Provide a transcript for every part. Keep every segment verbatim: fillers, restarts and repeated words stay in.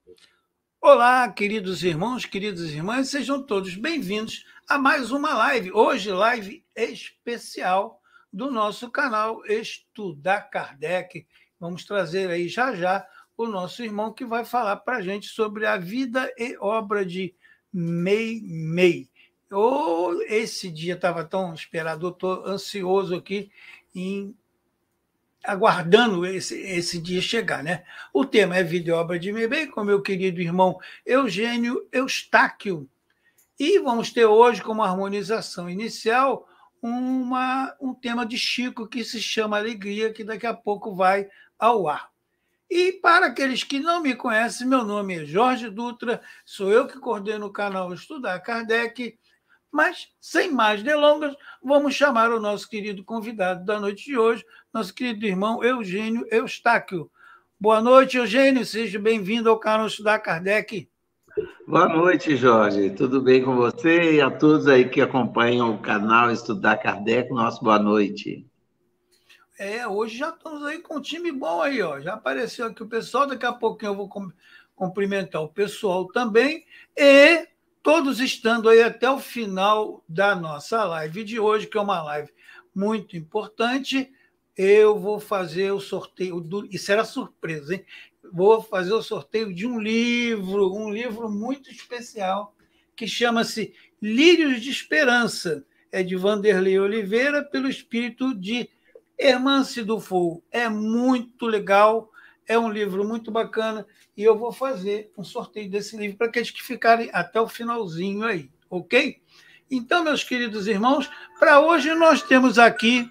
Olá, queridos irmãos, queridas irmãs, sejam todos bem-vindos a mais uma live. Hoje, live especial do nosso canal Estudar Kardec. Vamos trazer aí já já o nosso irmão que vai falar para a gente sobre a vida e obra de Meimei. Oh, esse dia estava tão esperado, eu estou ansioso aqui em aguardando esse, esse dia chegar, né? O tema é Vida e Obra de Meimei, com meu querido irmão Eugênio Eustáquio. E vamos ter hoje, como harmonização inicial, uma, um tema de Chico que se chama Alegria, que daqui a pouco vai ao ar. E para aqueles que não me conhecem, meu nome é Jorge Dutra, sou eu que coordeno o canal Estudar Kardec. Mas, sem mais delongas, vamos chamar o nosso querido convidado da noite de hoje, nosso querido irmão Eugênio Eustáquio. Boa noite, Eugênio, seja bem-vindo ao canal Estudar Kardec. Boa noite, Jorge. Tudo bem com você e a todos aí que acompanham o canal Estudar Kardec, nosso boa noite. É, hoje já estamos aí com um time bom aí, ó. Já apareceu aqui o pessoal, daqui a pouquinho eu vou cumprimentar o pessoal também e todos estando aí até o final da nossa live de hoje, que é uma live muito importante. Eu vou fazer o sorteio, do, isso era surpresa, hein? Vou fazer o sorteio de um livro, um livro muito especial, que chama-se Lírios de Esperança. É de Vanderlei Oliveira, pelo espírito de Hermance Dufour. É muito legal, é um livro muito bacana, e eu vou fazer um sorteio desse livro para aqueles que ficarem até o finalzinho aí, ok? Então, meus queridos irmãos, para hoje nós temos aqui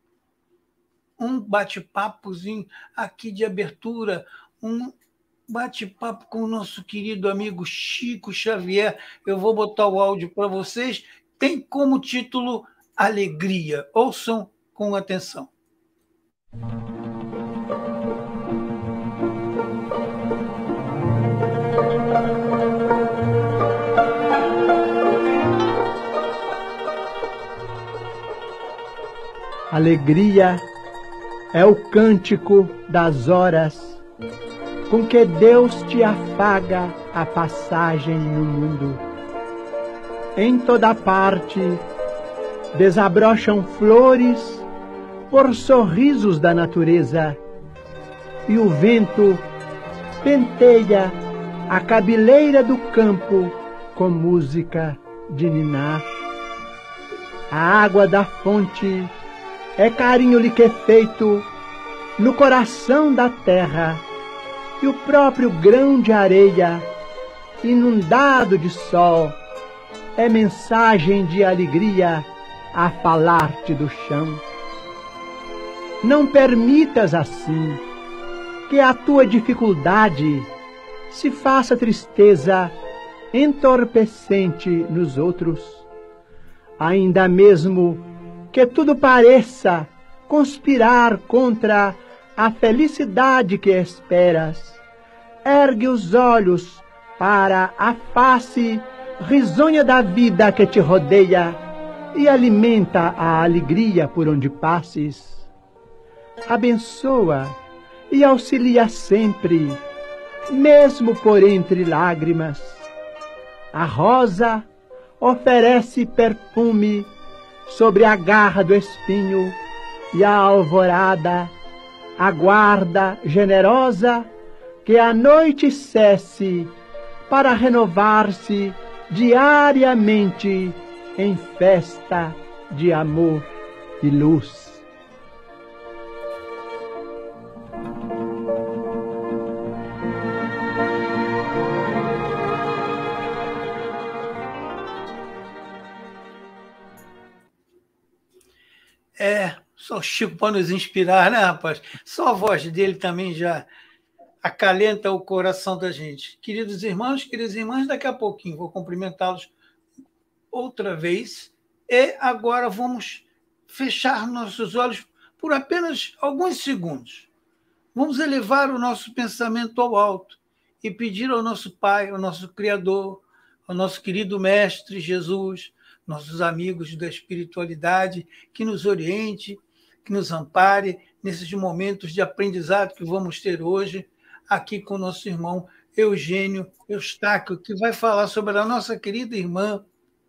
um bate-papozinho aqui de abertura, um bate-papo com o nosso querido amigo Chico Xavier. Eu vou botar o áudio para vocês. Tem como título Alegria. Ouçam com atenção. Alegria é o cântico das horas com que Deus te afaga a passagem no mundo. Em toda parte desabrocham flores por sorrisos da natureza, e o vento penteia a cabeleira do campo com música de ninar. A água da fonte é carinho liquefeito no coração da terra, e o próprio grão de areia, inundado de sol, é mensagem de alegria a falar-te do chão. Não permitas assim que a tua dificuldade se faça tristeza entorpecente nos outros. Ainda mesmo que tudo pareça conspirar contra a felicidade que esperas, ergue os olhos para a face risonha da vida que te rodeia e alimenta a alegria por onde passes. Abençoa e auxilia sempre, mesmo por entre lágrimas. A rosa oferece perfume sobre a garra do espinho, e a alvorada aguarda generosa que a noite cesse para renovar-se diariamente em festa de amor e luz. É, só o Chico para nos inspirar, né, rapaz? Só a voz dele também já acalenta o coração da gente. Queridos irmãos, queridas irmãs, daqui a pouquinho vou cumprimentá-los outra vez. E agora vamos fechar nossos olhos por apenas alguns segundos. Vamos elevar o nosso pensamento ao alto e pedir ao nosso Pai, ao nosso Criador, ao nosso querido Mestre Jesus, nossos amigos da espiritualidade, que nos oriente, que nos ampare nesses momentos de aprendizado que vamos ter hoje aqui com o nosso irmão Eugênio Eustáquio, que vai falar sobre a nossa querida irmã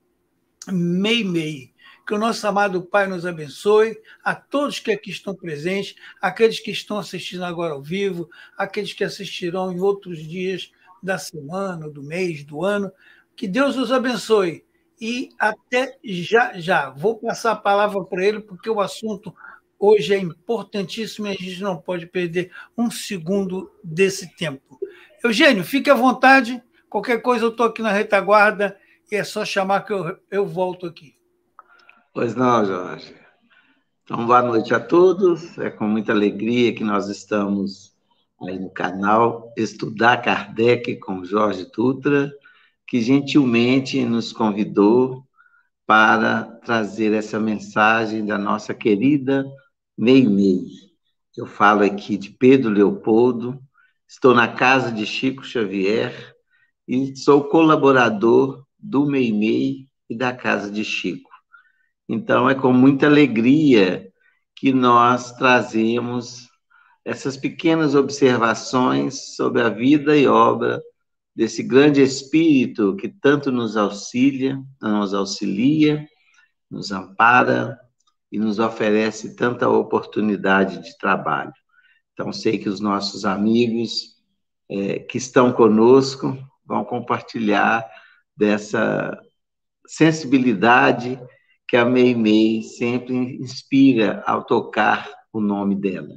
Meimei. Que o nosso amado Pai nos abençoe, a todos que aqui estão presentes, aqueles que estão assistindo agora ao vivo, aqueles que assistirão em outros dias da semana, do mês, do ano. Que Deus os abençoe. E até já, já. Vou passar a palavra para ele, porque o assunto hoje é importantíssimo e a gente não pode perder um segundo desse tempo. Eugênio, fique à vontade. Qualquer coisa eu estou aqui na retaguarda e é só chamar que eu, eu volto aqui. Pois não, Jorge. Então, boa noite a todos. É com muita alegria que nós estamos aí no canal Estudar Kardec com Jorge Dutra, que gentilmente nos convidou para trazer essa mensagem da nossa querida Meimei. Eu falo aqui de Pedro Leopoldo, estou na casa de Chico Xavier e sou colaborador do Meimei e da casa de Chico. Então, é com muita alegria que nós trazemos essas pequenas observações sobre a vida e obra desse grande espírito que tanto nos auxilia, nos auxilia, nos ampara e nos oferece tanta oportunidade de trabalho. Então, sei que os nossos amigos é, que estão conosco vão compartilhar dessa sensibilidade que a Meimei sempre inspira ao tocar o nome dela.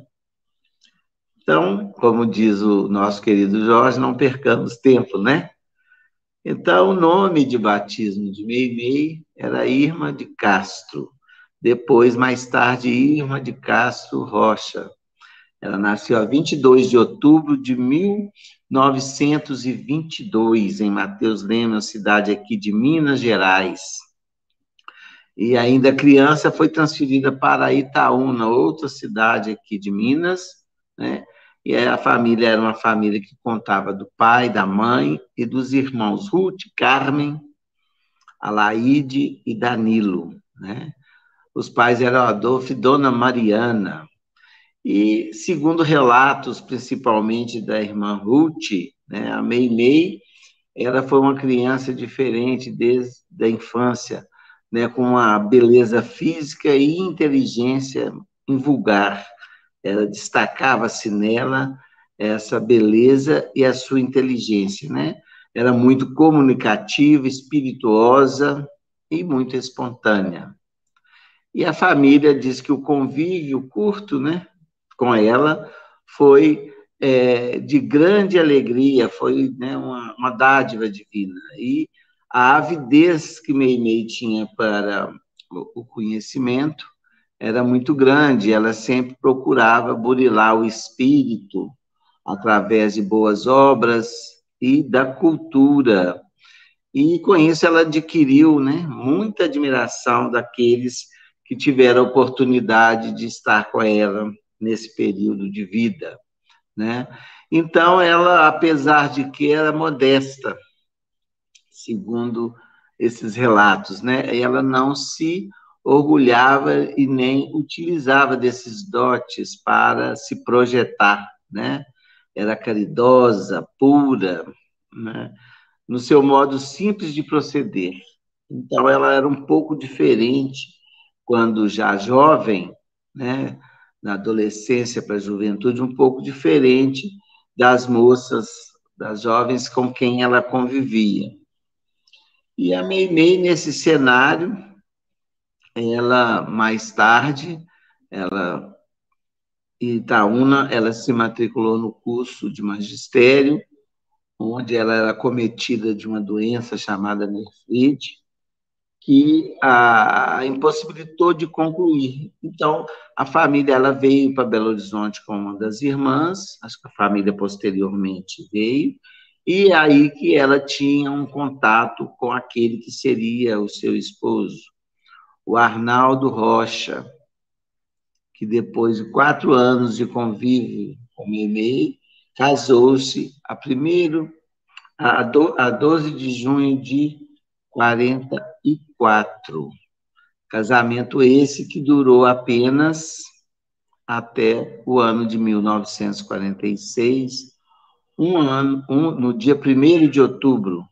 Então, como diz o nosso querido Jorge, não percamos tempo, né? Então, o nome de batismo de Meimei era Irma de Castro. Depois, mais tarde, Irma de Castro Rocha. Ela nasceu a vinte e dois de outubro de mil novecentos e vinte e dois, em Mateus Lema, cidade aqui de Minas Gerais. E ainda criança foi transferida para Itaúna, outra cidade aqui de Minas, né? E a família era uma família que contava do pai, da mãe e dos irmãos Ruth, Carmen, Alaide e Danilo, né? Os pais eram Adolfo e Dona Mariana. E, segundo relatos, principalmente da irmã Ruth, né, a Meimei, ela foi uma criança diferente desde a infância, né, com uma beleza física e inteligência invulgar. Ela destacava-se nela essa beleza e a sua inteligência, né? Era muito comunicativa, espirituosa e muito espontânea. E a família diz que o convívio curto, né, com ela foi é, de grande alegria, foi, né, uma, uma dádiva divina. E a avidez que Meimei tinha para o conhecimento era muito grande, ela sempre procurava burilar o espírito através de boas obras e da cultura. E com isso ela adquiriu, né, muita admiração daqueles que tiveram a oportunidade de estar com ela nesse período de vida, né? Então, ela, apesar de que era modesta, segundo esses relatos, né? Ela não se orgulhava e nem utilizava desses dotes para se projetar, né? Era caridosa, pura, né? No seu modo simples de proceder. Então, ela era um pouco diferente quando já jovem, né? Na adolescência para a juventude, um pouco diferente das moças, das jovens com quem ela convivia. E a Meimei, nesse cenário, ela, mais tarde, ela, em Itaúna, ela se matriculou no curso de magistério, onde ela era acometida de uma doença chamada nefrite, que a impossibilitou de concluir. Então, a família ela veio para Belo Horizonte com uma das irmãs, acho que a família posteriormente veio, e aí que ela tinha um contato com aquele que seria o seu esposo, o Arnaldo Rocha, que depois de quatro anos de convívio com Meimei, casou-se a primeiro, a doze de junho de quarenta e quatro. Casamento esse que durou apenas até o ano de mil novecentos e quarenta e seis, um ano, um, no dia primeiro de outubro,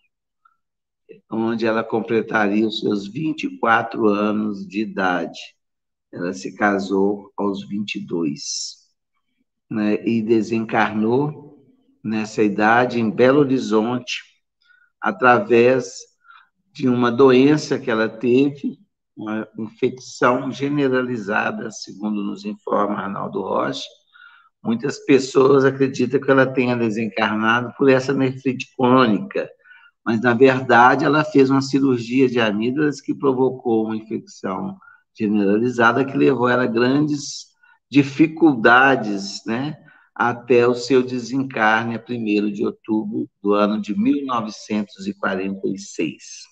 onde ela completaria os seus vinte e quatro anos de idade. Ela se casou aos vinte e dois, né, e desencarnou nessa idade em Belo Horizonte, através de uma doença que ela teve, uma infecção generalizada, segundo nos informa Arnaldo Rocha. Muitas pessoas acreditam que ela tenha desencarnado por essa nefrite crônica, mas, na verdade, ela fez uma cirurgia de amígdalas que provocou uma infecção generalizada que levou ela a grandes dificuldades, né, até o seu desencarne, a primeiro de outubro do ano de mil novecentos e quarenta e seis.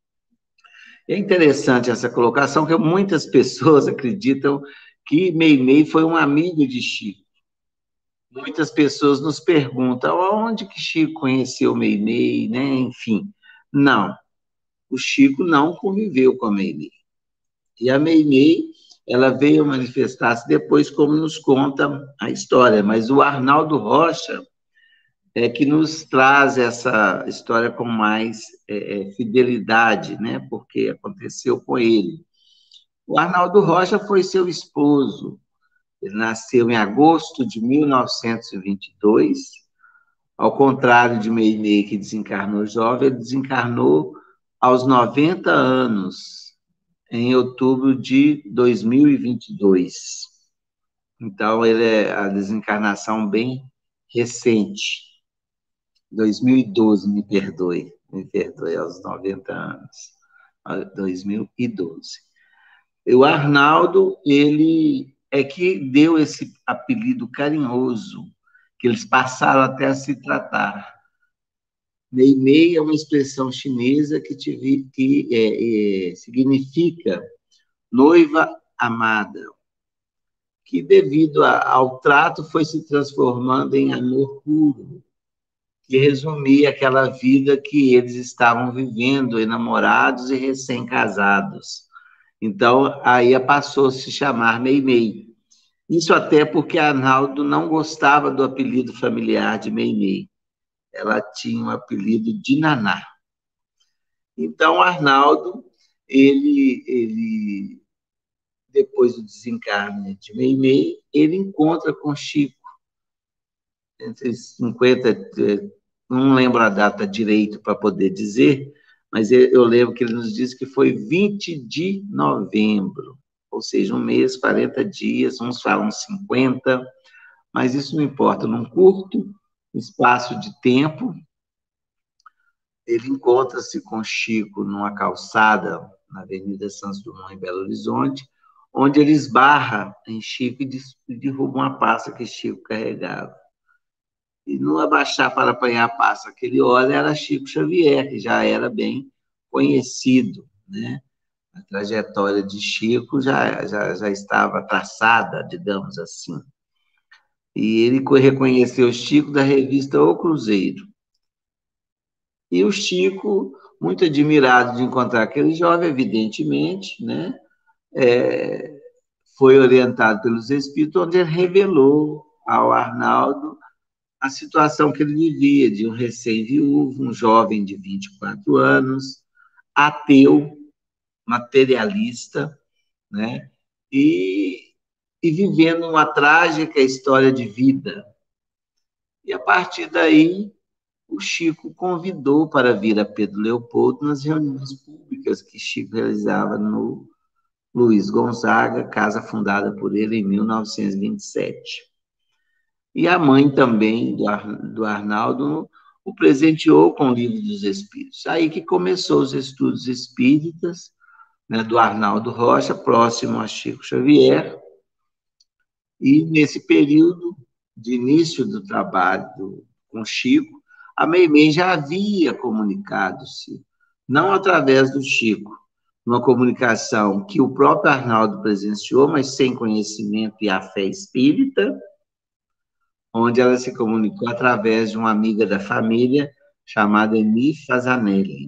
É interessante essa colocação, porque muitas pessoas acreditam que Meimei foi um amigo de Chico. Muitas pessoas nos perguntam onde que Chico conheceu Meimei, né? Enfim, não. O Chico não conviveu com a Meimei. E a Meimei, ela veio manifestar-se depois, como nos conta a história, mas o Arnaldo Rocha é que nos traz essa história com mais é, fidelidade, né? Porque aconteceu com ele. O Arnaldo Rocha foi seu esposo. Ele nasceu em agosto de mil novecentos e vinte e dois. Ao contrário de Meimei, que desencarnou jovem, ele desencarnou aos noventa anos, em outubro de dois mil e vinte e dois. Então, ele é a desencarnação bem recente. dois mil e doze, me perdoe, me perdoe, aos noventa anos. dois mil e doze. E o Arnaldo, ele é que deu esse apelido carinhoso, que eles passaram até a se tratar. Meimei é uma expressão chinesa que, te, que é, é, significa noiva amada, que devido a, ao trato foi se transformando em amor puro, que resumia aquela vida que eles estavam vivendo, enamorados e recém-casados. Então, aí passou a se chamar Meimei. Isso até porque a Arnaldo não gostava do apelido familiar de Meimei. Ela tinha um apelido de Naná. Então, Arnaldo, ele, ele, depois do desencarne de Meimei, ele encontra com Chico, entre cinquenta, não lembro a data direito para poder dizer, mas eu lembro que ele nos disse que foi vinte de novembro, ou seja, um mês, quarenta dias, uns falam cinquenta, mas isso não importa, num curto espaço de tempo, ele encontra-se com Chico numa calçada, na Avenida Santos Dumont, em Belo Horizonte, onde ele esbarra em Chico e derruba uma pasta que Chico carregava. E no abaixar para apanhar a pasta que ele olha, era Chico Xavier, que já era bem conhecido, né? A trajetória de Chico já, já, já estava traçada, digamos assim. E ele reconheceu Chico da revista O Cruzeiro. E o Chico, muito admirado de encontrar aquele jovem, evidentemente, né? É, foi orientado pelos espíritos, onde ele revelou ao Arnaldo a situação que ele vivia, de um recém-viúvo, um jovem de vinte e quatro anos, ateu, materialista, né? E, e vivendo uma trágica história de vida. E, a partir daí, o Chico convidou para vir a Pedro Leopoldo nas reuniões públicas que Chico realizava no Luiz Gonzaga, casa fundada por ele em mil novecentos e vinte e sete. E a mãe também do, Ar, do Arnaldo o presenteou com o Livro dos Espíritos. Aí que começou os estudos espíritas, né, do Arnaldo Rocha, próximo a Chico Xavier. E nesse período de início do trabalho do, com Chico, a Meimei já havia comunicado-se, não através do Chico, uma comunicação que o próprio Arnaldo presenciou, mas sem conhecimento e a fé espírita, onde ela se comunicou através de uma amiga da família chamada Eni Fazanelli,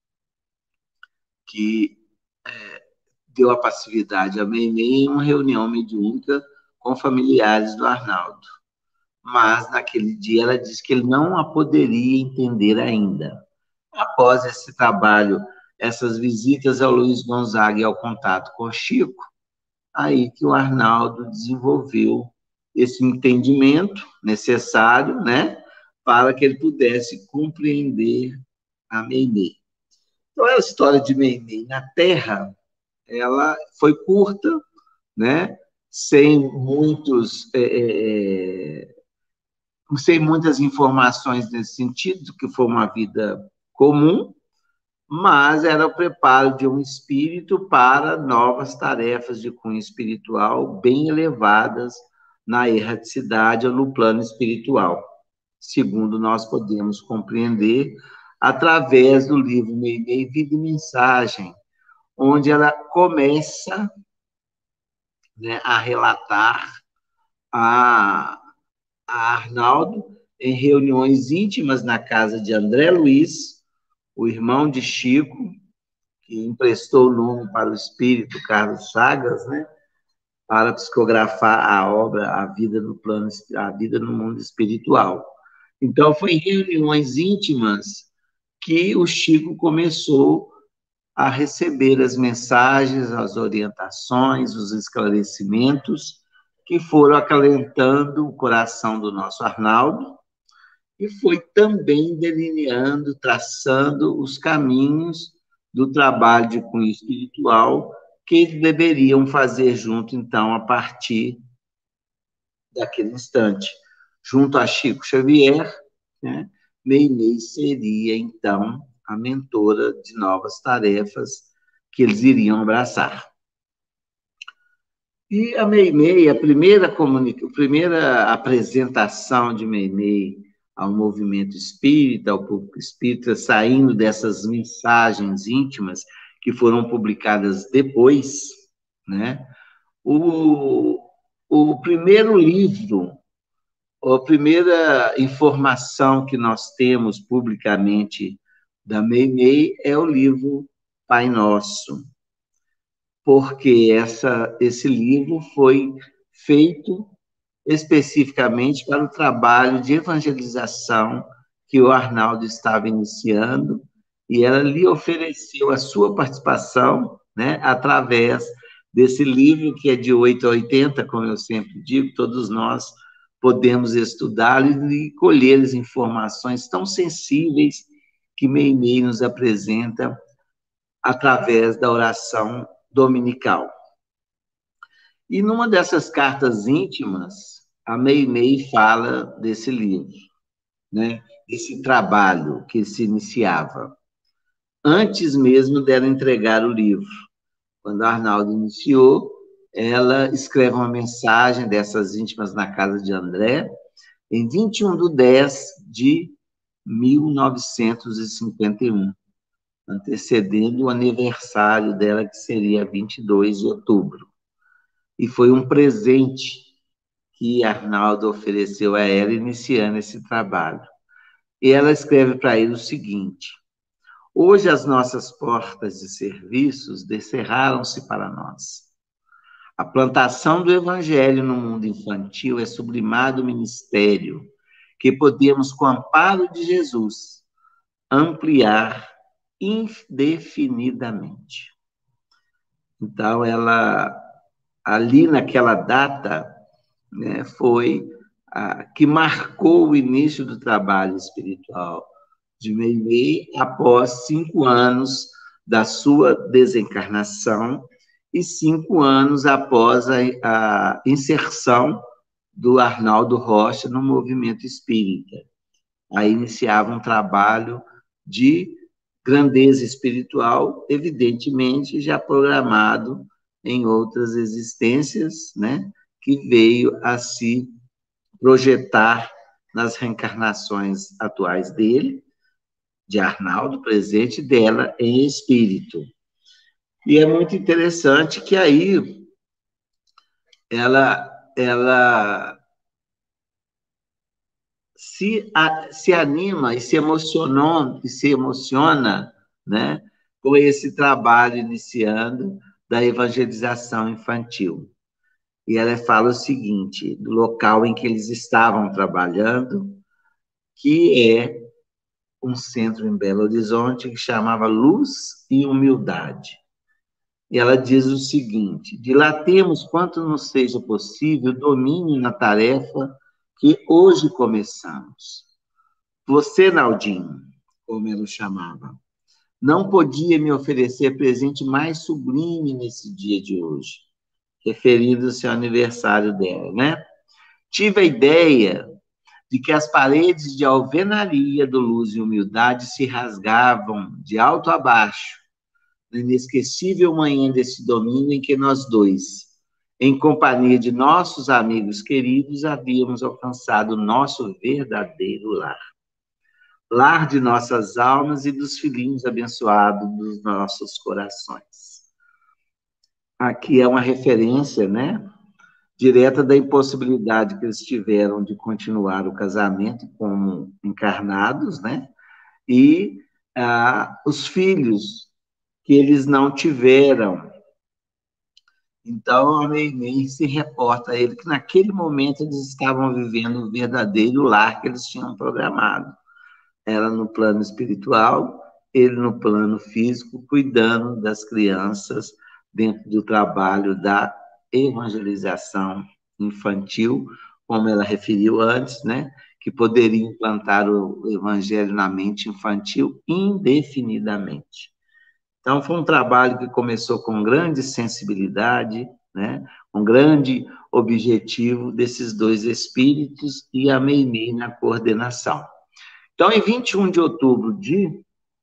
que é, deu a passividade a Meimei em uma reunião mediúnica com familiares do Arnaldo. mas naquele dia ela disse que ele não a poderia entender ainda. Após esse trabalho, essas visitas ao Luiz Gonzaga e ao contato com o Chico, aí que o Arnaldo desenvolveu esse entendimento necessário, né, para que ele pudesse compreender a Meimei. Então, a história de Meimei na Terra, ela foi curta, né, sem muitos, é, é, sem muitas informações nesse sentido, que foi uma vida comum, mas era o preparo de um espírito para novas tarefas de cunho espiritual bem elevadas na erraticidade ou no plano espiritual, segundo nós podemos compreender através do livro Meimei, Vida e Mensagem, onde ela começa, né, a relatar a, a Arnaldo em reuniões íntimas na casa de André Luiz, o irmão de Chico, que emprestou o nome para o espírito Carlos Chagas, né, para psicografar a obra A Vida no Plano, A Vida no Mundo Espiritual. Então, foi em reuniões íntimas que o Chico começou a receber as mensagens, as orientações, os esclarecimentos que foram acalentando o coração do nosso Arnaldo e foi também delineando, traçando os caminhos do trabalho de cunho espiritual que eles deveriam fazer junto, então, a partir daquele instante. Junto a Chico Xavier, né, Meimei seria, então, a mentora de novas tarefas que eles iriam abraçar. E a Meimei, a primeira, comunica... a primeira apresentação de Meimei ao movimento espírita, ao público espírita, saindo dessas mensagens íntimas que foram publicadas depois, né? O, o primeiro livro, a primeira informação que nós temos publicamente da Meimei é o livro Pai Nosso, porque essa, esse livro foi feito especificamente para o trabalho de evangelização que o Arnaldo estava iniciando, e ela lhe ofereceu a sua participação, né, através desse livro, que é de oito a oitenta, como eu sempre digo, todos nós podemos estudá-lo e colher as informações tão sensíveis que Meimei nos apresenta através da oração dominical. E numa dessas cartas íntimas, a Meimei fala desse livro, né? Desse trabalho que se iniciava, antes mesmo dela entregar o livro. Quando a Arnaldo iniciou, ela escreve uma mensagem dessas íntimas na casa de André, em vinte e um de dez de mil novecentos e cinquenta e um, antecedendo o aniversário dela, que seria vinte e dois de outubro. E foi um presente que Arnaldo ofereceu a ela, iniciando esse trabalho. E ela escreve para ele o seguinte: hoje as nossas portas de serviços descerraram-se para nós. A plantação do Evangelho no mundo infantil é sublimado ministério que podemos, com o amparo de Jesus, ampliar indefinidamente. Então, ela, ali naquela data, né, foi a que marcou o início do trabalho espiritual de Meimei após cinco anos da sua desencarnação e cinco anos após a, a inserção do Arnaldo Rocha no movimento espírita. Aí iniciava um trabalho de grandeza espiritual, evidentemente já programado em outras existências, né, que veio a se projetar nas reencarnações atuais dele, de Arnaldo, presente, dela em espírito. E é muito interessante que aí ela, ela se, a, se anima e se emocionou, e se emociona, né, com esse trabalho iniciando da evangelização infantil. e ela fala o seguinte, do local em que eles estavam trabalhando, que é um centro em Belo Horizonte que chamava Luz e Humildade. E ela diz o seguinte, dilatemos quanto nos seja possível domínio na tarefa que hoje começamos. Você, Naldinho, como ela o chamava, não podia me oferecer presente mais sublime nesse dia de hoje, referindo-se ao aniversário dela, né? Tive a ideia de que as paredes de alvenaria do Luz e Humildade se rasgavam de alto a baixo, na inesquecível manhã desse domingo em que nós dois, em companhia de nossos amigos queridos, havíamos alcançado o nosso verdadeiro lar. Lar de nossas almas e dos filhinhos abençoados dos nossos corações. Aqui é uma referência, né, direta da impossibilidade que eles tiveram de continuar o casamento como encarnados, né, e ah, os filhos que eles não tiveram. Então, a Meimei se reporta a ele que naquele momento eles estavam vivendo o verdadeiro lar que eles tinham programado. Ela no plano espiritual, ele no plano físico, cuidando das crianças dentro do trabalho da evangelização infantil, como ela referiu antes, né, que poderia implantar o evangelho na mente infantil indefinidamente. Então, foi um trabalho que começou com grande sensibilidade, né, um grande objetivo desses dois espíritos e a Meimei na coordenação. Então, em vinte e um de outubro de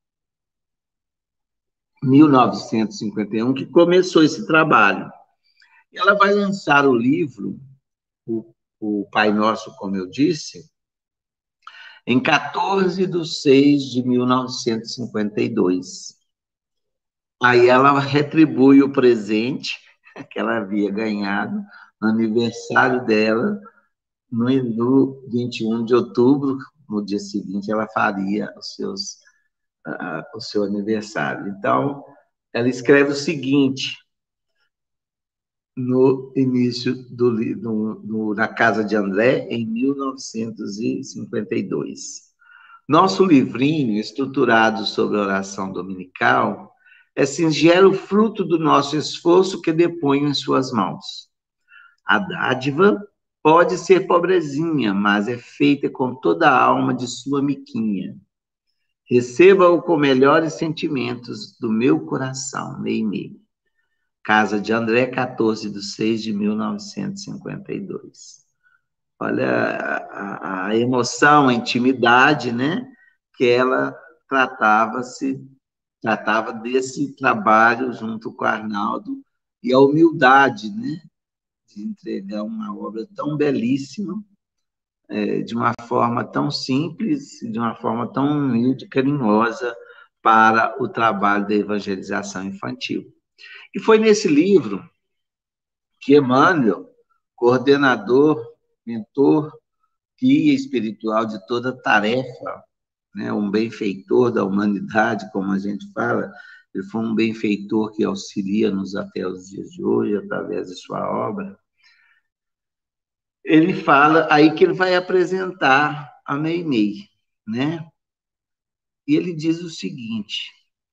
mil novecentos e cinquenta e um, que começou esse trabalho. Ela vai lançar o livro, o, o Pai Nosso, como eu disse, em quatorze de seis de mil novecentos e cinquenta e dois. Aí ela retribui o presente que ela havia ganhado no aniversário dela, no, no vinte e um de outubro, no dia seguinte, ela faria os seus, uh, o seu aniversário. Então, ela escreve o seguinte, no início do no, no, na Casa de André, em mil novecentos e cinquenta e dois. Nosso livrinho, estruturado sobre a oração dominical, é singelo fruto do nosso esforço que deponho em suas mãos. A dádiva pode ser pobrezinha, mas é feita com toda a alma de sua miquinha. Receba-o com melhores sentimentos do meu coração, Meimei. Casa de André, quatorze de seis de mil novecentos e cinquenta e dois. Olha a, a emoção, a intimidade, né, que ela tratava-se, tratava desse trabalho junto com Arnaldo, e a humildade, né, de entregar uma obra tão belíssima, é, de uma forma tão simples, de uma forma tão humilde, carinhosa, para o trabalho da evangelização infantil. E foi nesse livro que Emmanuel, coordenador, mentor, guia espiritual de toda tarefa, né, um benfeitor da humanidade, como a gente fala, ele foi um benfeitor que auxilia-nos até os dias de hoje, através de sua obra. Ele fala aí que ele vai apresentar a Meimei, né? E ele diz o seguinte,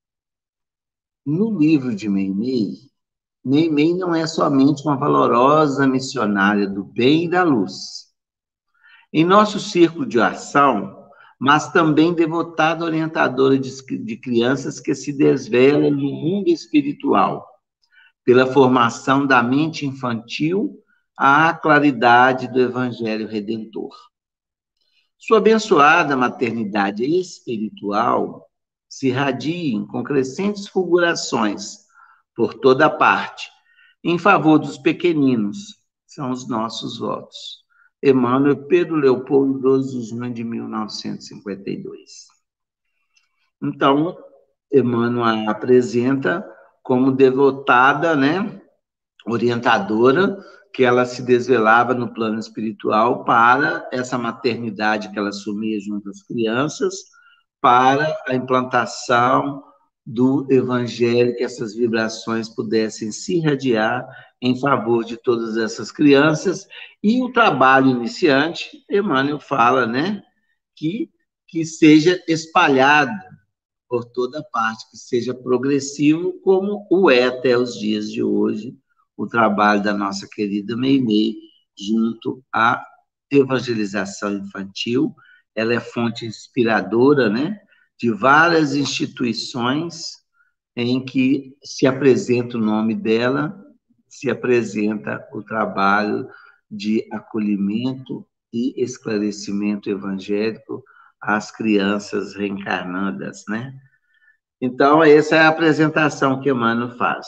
no livro de Meimei, Meimei não é somente uma valorosa missionária do bem e da luz. Em nosso círculo de ação, mas também devotada orientadora de, de crianças que se desvelam no mundo espiritual, pela formação da mente infantil à claridade do Evangelho Redentor. Sua abençoada maternidade espiritual se irradia com crescentes fulgurações por toda parte, em favor dos pequeninos, são os nossos votos. Emmanuel, Pedro Leopoldo, doze de junho de mil novecentos e cinquenta e dois. Então, Emmanuel a apresenta como devotada, né, orientadora, que ela se desvelava no plano espiritual para essa maternidade que ela assumia junto às crianças, para a implantação do Evangelho, que essas vibrações pudessem se irradiar em favor de todas essas crianças. E o trabalho iniciante, Emmanuel fala, né, que, que seja espalhado por toda parte, que seja progressivo, como o é até os dias de hoje, o trabalho da nossa querida Meimei, junto à evangelização infantil. Ela é fonte inspiradora, né, de várias instituições em que se apresenta o nome dela, se apresenta o trabalho de acolhimento e esclarecimento evangélico às crianças reencarnadas, né? Então, essa é a apresentação que Emmanuel faz.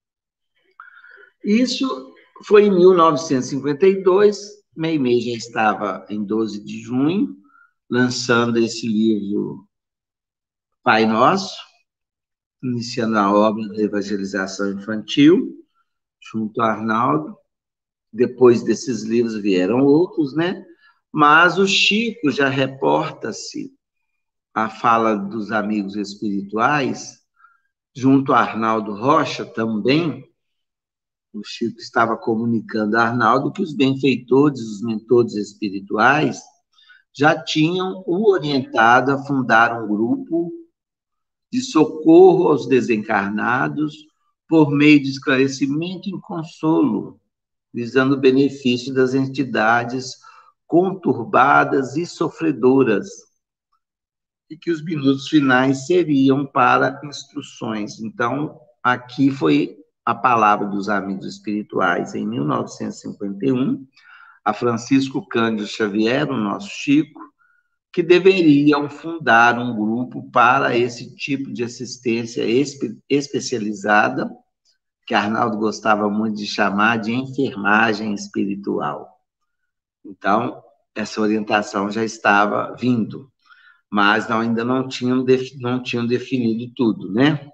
Isso foi em mil novecentos e cinquenta e dois, Meimei já estava em doze de junho, lançando esse livro Pai Nosso, iniciando a obra da evangelização infantil, junto a Arnaldo. Depois desses livros vieram outros, né? Mas o Chico já reporta-se a fala dos amigos espirituais, junto a Arnaldo Rocha também. O Chico estava comunicando a Arnaldo que os benfeitores, os mentores espirituais, já tinham o orientado a fundar um grupo de socorro aos desencarnados por meio de esclarecimento e consolo, visando o benefício das entidades conturbadas e sofredoras, e que os minutos finais seriam para instruções. Então, aqui foi a palavra dos amigos espirituais, em mil novecentos e cinquenta e um, a Francisco Cândido Xavier, o nosso Chico, que deveriam fundar um grupo para esse tipo de assistência espe especializada, que Arnaldo gostava muito de chamar de enfermagem espiritual. Então, essa orientação já estava vindo, mas não, ainda não tinham, não tinham definido tudo, né?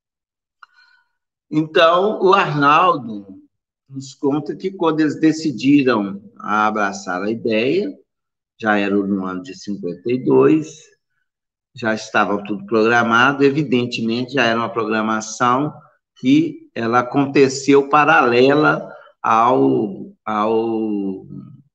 Então, o Arnaldo nos conta que quando eles decidiram abraçar a ideia, já era no ano de cinquenta e dois, já estava tudo programado, evidentemente já era uma programação que ela aconteceu paralela ao, ao,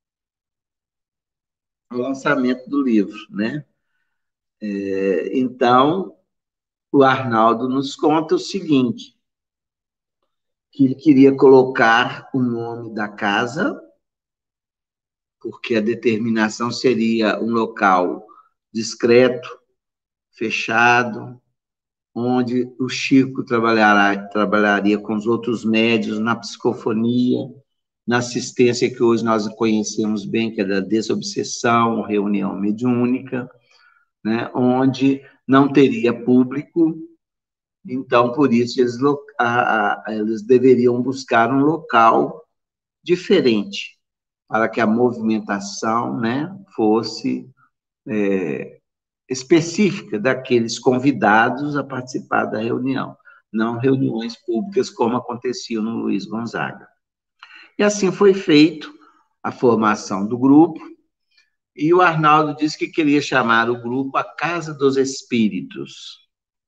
ao lançamento do livro, né? É, então, o Arnaldo nos conta o seguinte, que ele queria colocar o nome da casa, porque a determinação seria um local discreto, fechado, onde o Chico trabalhará, trabalharia com os outros médios na psicofonia, na assistência que hoje nós conhecemos bem, que é da desobsessão, reunião mediúnica, né, onde não teria público. Então, por isso, eles, a, a, eles deveriam buscar um local diferente, para que a movimentação, né, fosse é, específica daqueles convidados a participar da reunião, não reuniões públicas como acontecia no Luiz Gonzaga. E assim foi feito a formação do grupo, e o Arnaldo disse que queria chamar o grupo a Casa dos Espíritos.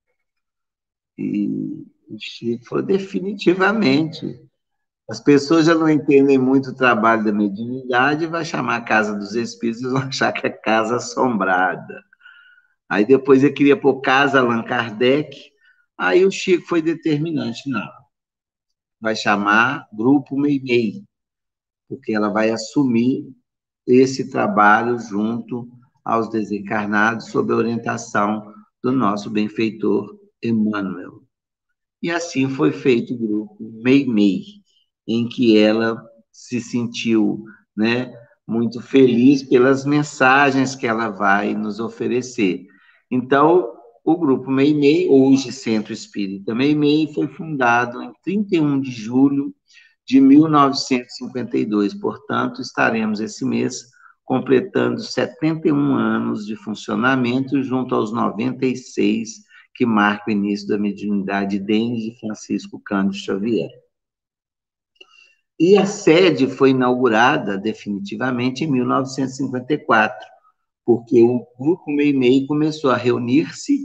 E o Chico falou, definitivamente. As pessoas já não entendem muito o trabalho da mediunidade, vai chamar a Casa dos Espíritos, vão achar que é casa assombrada. Aí depois ele queria pôr Casa Allan Kardec, aí o Chico foi determinante, não. Vai chamar Grupo Meimei, porque ela vai assumir esse trabalho junto aos desencarnados, sob a orientação do nosso benfeitor Emmanuel. E assim foi feito o grupo Meimei, em que ela se sentiu, né, muito feliz pelas mensagens que ela vai nos oferecer. Então, o grupo Meimei, hoje Centro Espírita Meimei, foi fundado em trinta e um de julho de mil novecentos e cinquenta e dois. Portanto, estaremos esse mês completando setenta e um anos de funcionamento, junto aos noventa e seis que marca o início da mediunidade de Francisco Cândido Xavier. E a sede foi inaugurada definitivamente em mil novecentos e cinquenta e quatro, porque o grupo Meimei começou a reunir-se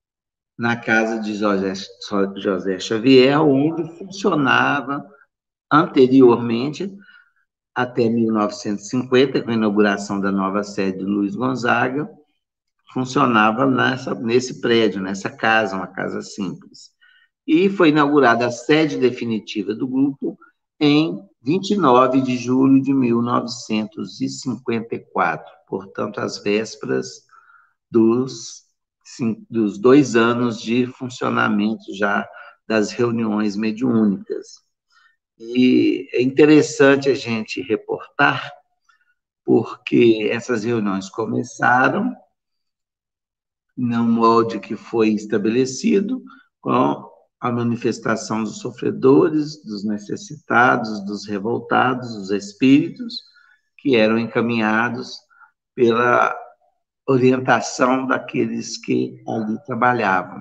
na casa de José, José Xavier, onde funcionava anteriormente, até mil novecentos e cinquenta, com a inauguração da nova sede do Luiz Gonzaga, funcionava nessa, nesse prédio, nessa casa, uma casa simples. E foi inaugurada a sede definitiva do grupo em vinte e nove de julho de mil novecentos e cinquenta e quatro, portanto, às vésperas dos, dos dois anos de funcionamento já das reuniões mediúnicas. E é interessante a gente reportar, porque essas reuniões começaram num molde que foi estabelecido, com a manifestação dos sofredores, dos necessitados, dos revoltados, dos espíritos, que eram encaminhados pela orientação daqueles que ali trabalhavam.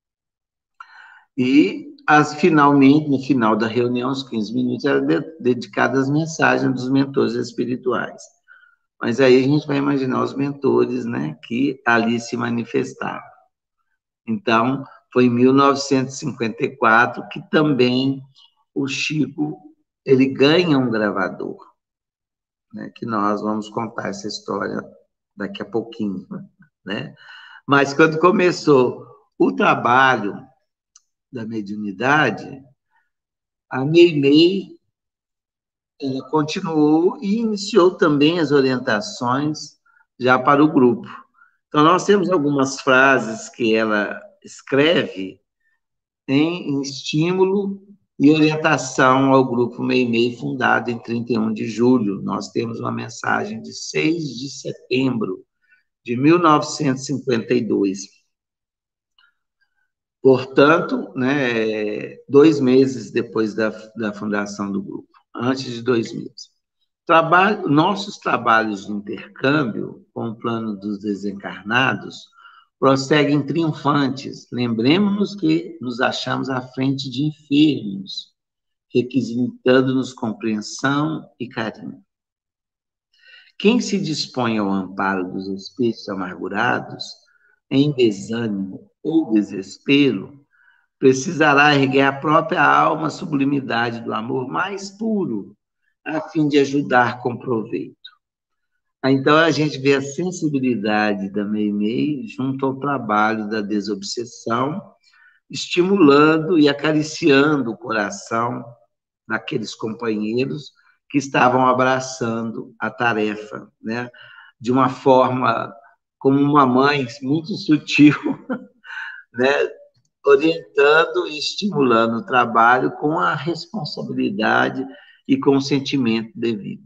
E, as, finalmente, no final da reunião, os quinze minutos, eram de, dedicados às mensagens dos mentores espirituais. Mas aí a gente vai imaginar os mentores, né, que ali se manifestavam. Então, foi em mil novecentos e cinquenta e quatro que também o Chico ele ganha um gravador, né, que nós vamos contar essa história daqui a pouquinho, né? Mas quando começou o trabalho da mediunidade, a Meimei ela continuou e iniciou também as orientações já para o grupo. Então, nós temos algumas frases que ela escreve em, em estímulo e orientação ao grupo Meimei, fundado em trinta e um de julho. Nós temos uma mensagem de seis de setembro de mil novecentos e cinquenta e dois. Portanto, né, dois meses depois da, da fundação do grupo, antes de dois meses. Trabalho, nossos trabalhos de intercâmbio com o plano dos desencarnados prosseguem triunfantes. Lembremos-nos que nos achamos à frente de enfermos, requisitando-nos compreensão e carinho. Quem se dispõe ao amparo dos espíritos amargurados, em desânimo ou desespero, precisará erguer a própria alma à sublimidade do amor mais puro, a fim de ajudar com proveito. Então, a gente vê a sensibilidade da Meimei junto ao trabalho da desobsessão, estimulando e acariciando o coração daqueles companheiros que estavam abraçando a tarefa, né? De uma forma, como uma mãe muito sutil, né? Orientando e estimulando o trabalho com a responsabilidade e com o sentimento devido.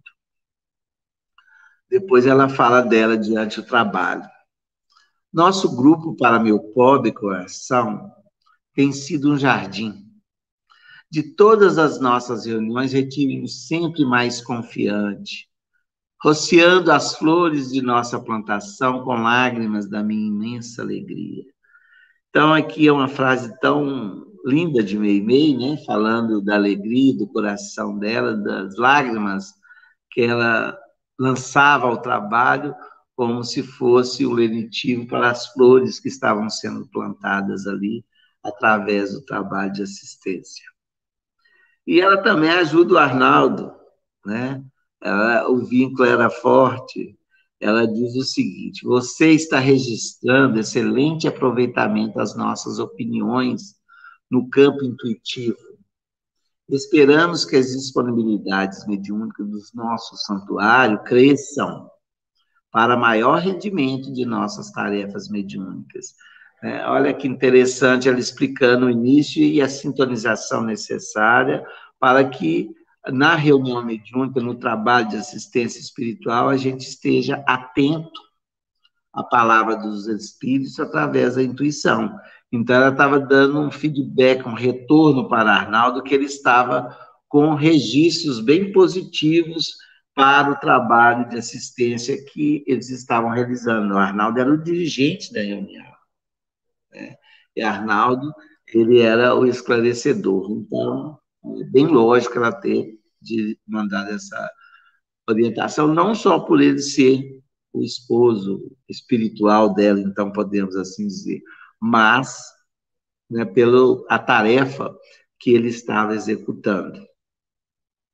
Depois ela fala dela diante do trabalho. Nosso grupo para meu pobre coração tem sido um jardim. De todas as nossas reuniões, retiramos sempre mais confiante, rociando as flores de nossa plantação com lágrimas da minha imensa alegria. Então, aqui é uma frase tão linda de Meimei, né? Falando da alegria do coração dela, das lágrimas que ela lançava ao trabalho, como se fosse o lenitivo para as flores que estavam sendo plantadas ali, através do trabalho de assistência. E ela também ajuda o Arnaldo, né? Ela, o vínculo era forte. Ela diz o seguinte: você está registrando excelente aproveitamento das nossas opiniões no campo intuitivo. Esperamos que as disponibilidades mediúnicas do nosso santuário cresçam para maior rendimento de nossas tarefas mediúnicas. É, olha que interessante ela explicando o início e a sintonização necessária para que na reunião mediúnica, no trabalho de assistência espiritual, a gente esteja atento à palavra dos espíritos através da intuição. Então, ela estava dando um feedback, um retorno para Arnaldo, que ele estava com registros bem positivos para o trabalho de assistência que eles estavam realizando. O Arnaldo era o dirigente da reunião, né? E Arnaldo, ele era o esclarecedor. Então, é bem lógico ela ter de mandar essa orientação, não só por ele ser o esposo espiritual dela, então podemos assim dizer, mas, né, pela a tarefa que ele estava executando.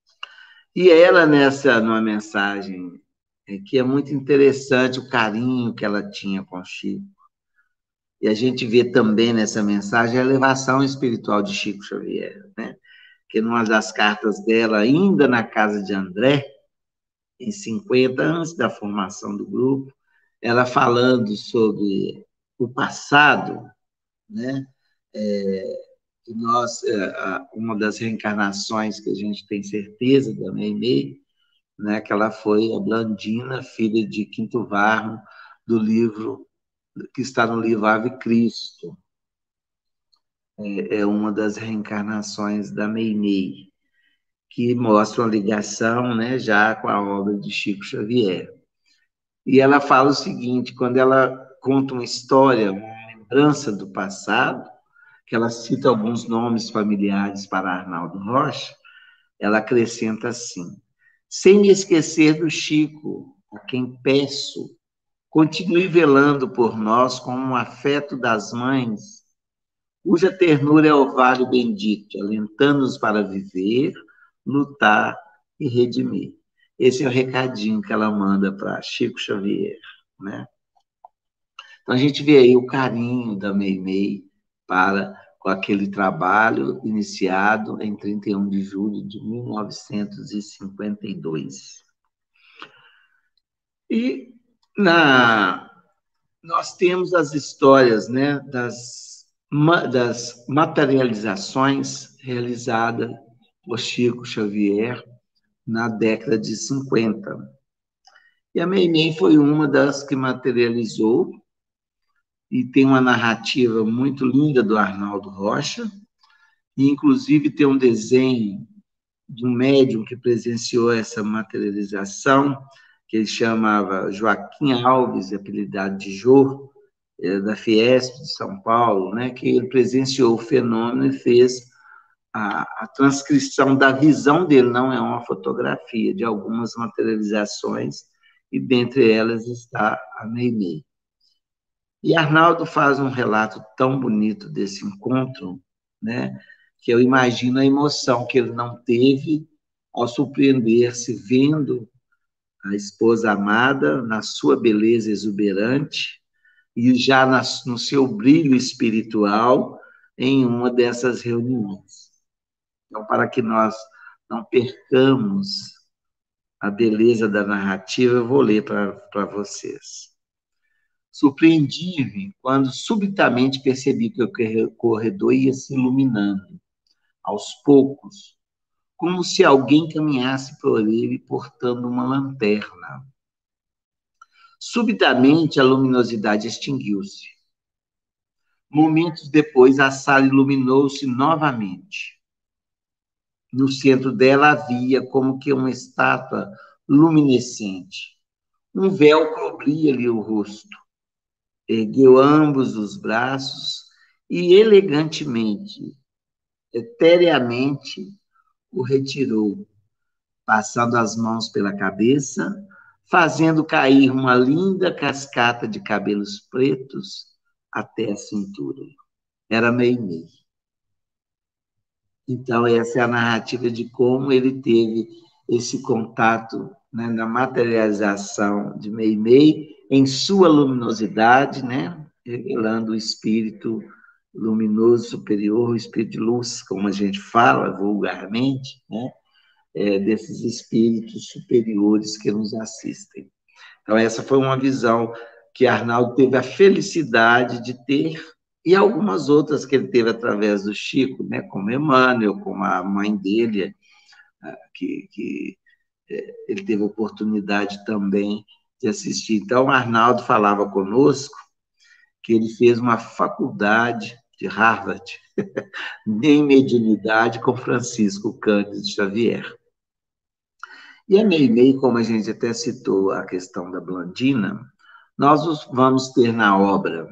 E ela, nessa, numa mensagem, é, que é muito interessante o carinho que ela tinha com o Chico. E a gente vê também nessa mensagem a elevação espiritual de Chico Xavier, né? Que numa das cartas dela, ainda na casa de André, em cinquenta, antes da formação do grupo, ela falando sobre o passado, né? É, que nós, uma das reencarnações que a gente tem certeza da Meimei, né, que ela foi a Blandina, filha de Quinto Varro, do livro, que está no livro Ave Cristo. É, é uma das reencarnações da Meimei, que mostra uma ligação, né, já com a obra de Chico Xavier. E ela fala o seguinte, quando ela conta uma história, uma lembrança do passado, que ela cita alguns nomes familiares para Arnaldo Rocha, ela acrescenta assim: sem me esquecer do Chico, a quem peço, continue velando por nós com um afeto das mães, cuja ternura é orvalho bendito, alentando-nos para viver, lutar e redimir. Esse é o recadinho que ela manda para Chico Xavier, né? Então a gente vê aí o carinho da Meimei para com aquele trabalho iniciado em trinta e um de julho de mil novecentos e cinquenta e dois. E na, nós temos as histórias, né, das, das materializações realizadas por Chico Xavier na década de cinquenta. E a Meimei foi uma das que materializou, e tem uma narrativa muito linda do Arnaldo Rocha, e inclusive tem um desenho de um médium que presenciou essa materialização, que ele chamava Joaquim Alves, apelidado de Jô, da Fiesp de São Paulo, né, que ele presenciou o fenômeno e fez a, a transcrição da visão dele, não é uma fotografia, de algumas materializações, e dentre elas está a Meimei. E Arnaldo faz um relato tão bonito desse encontro, né, que eu imagino a emoção que ele não teve ao surpreender-se vendo a esposa amada na sua beleza exuberante e já no seu brilho espiritual em uma dessas reuniões. Então, para que nós não percamos a beleza da narrativa, eu vou ler para vocês. Surpreendi-me quando subitamente percebi que o corredor ia se iluminando, aos poucos, como se alguém caminhasse por ele portando uma lanterna. Subitamente, a luminosidade extinguiu-se. Momentos depois, a sala iluminou-se novamente. No centro dela havia como que uma estátua luminescente. Um véu cobria-lhe o rosto. Ergueu ambos os braços e elegantemente, etereamente, o retirou, passando as mãos pela cabeça, fazendo cair uma linda cascata de cabelos pretos até a cintura. Era Meimei. Então, essa é a narrativa de como ele teve esse contato, né, na materialização de Meimei, em sua luminosidade, né, revelando o espírito luminoso superior, o espírito de luz, como a gente fala vulgarmente, né, é, desses espíritos superiores que nos assistem. Então, essa foi uma visão que Arnaldo teve a felicidade de ter, e algumas outras que ele teve através do Chico, né, como Emmanuel, como a mãe dele, que, que ele teve a oportunidade também de assistir. Então, Arnaldo falava conosco que ele fez uma faculdade de Harvard em mediunidade com Francisco Cândido Xavier. E a Meimei, como a gente até citou a questão da Blandina, nós vamos ter na obra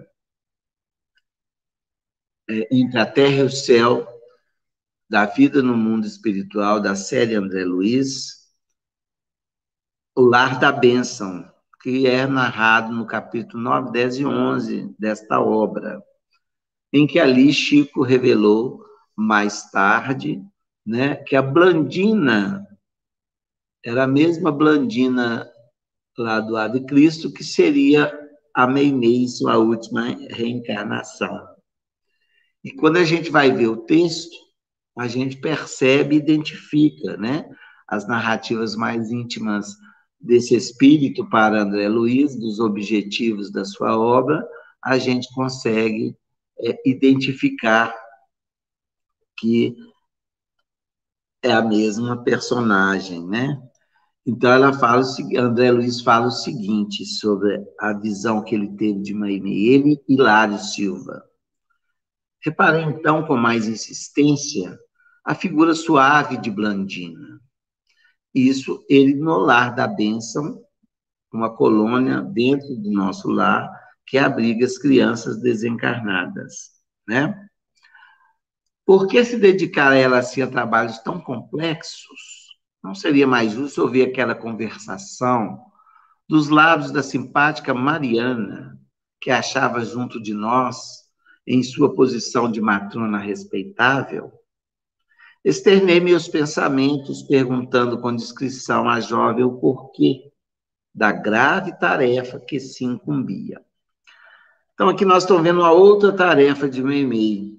é, Entre a Terra e o Céu, da Vida no Mundo Espiritual, da série André Luiz, O Lar da Bênção, que é narrado no capítulo nove, dez e onze desta obra, em que ali Chico revelou mais tarde, né, que a Blandina era a mesma Blandina lá do Ave Cristo, que seria a Meimei, sua última reencarnação. E quando a gente vai ver o texto, a gente percebe e identifica, né, as narrativas mais íntimas desse espírito para André Luiz, dos objetivos da sua obra, a gente consegue é, identificar que é a mesma personagem, né? Então, ela fala o seguinte, André Luiz fala o seguinte sobre a visão que ele teve de Meimei, ele e Hilário Silva. Reparei, então, com mais insistência, a figura suave de Blandina. Isso, ele no lar da bênção, uma colônia dentro do nosso lar, que abriga as crianças desencarnadas, né? Por que se dedicar a ela assim a trabalhos tão complexos? Não seria mais justo ouvir aquela conversação dos lábios da simpática Mariana, que achava junto de nós, em sua posição de matrona respeitável? Externei meus pensamentos, perguntando com discrição à jovem o porquê da grave tarefa que se incumbia. Então, aqui nós estamos vendo uma outra tarefa de Meimei,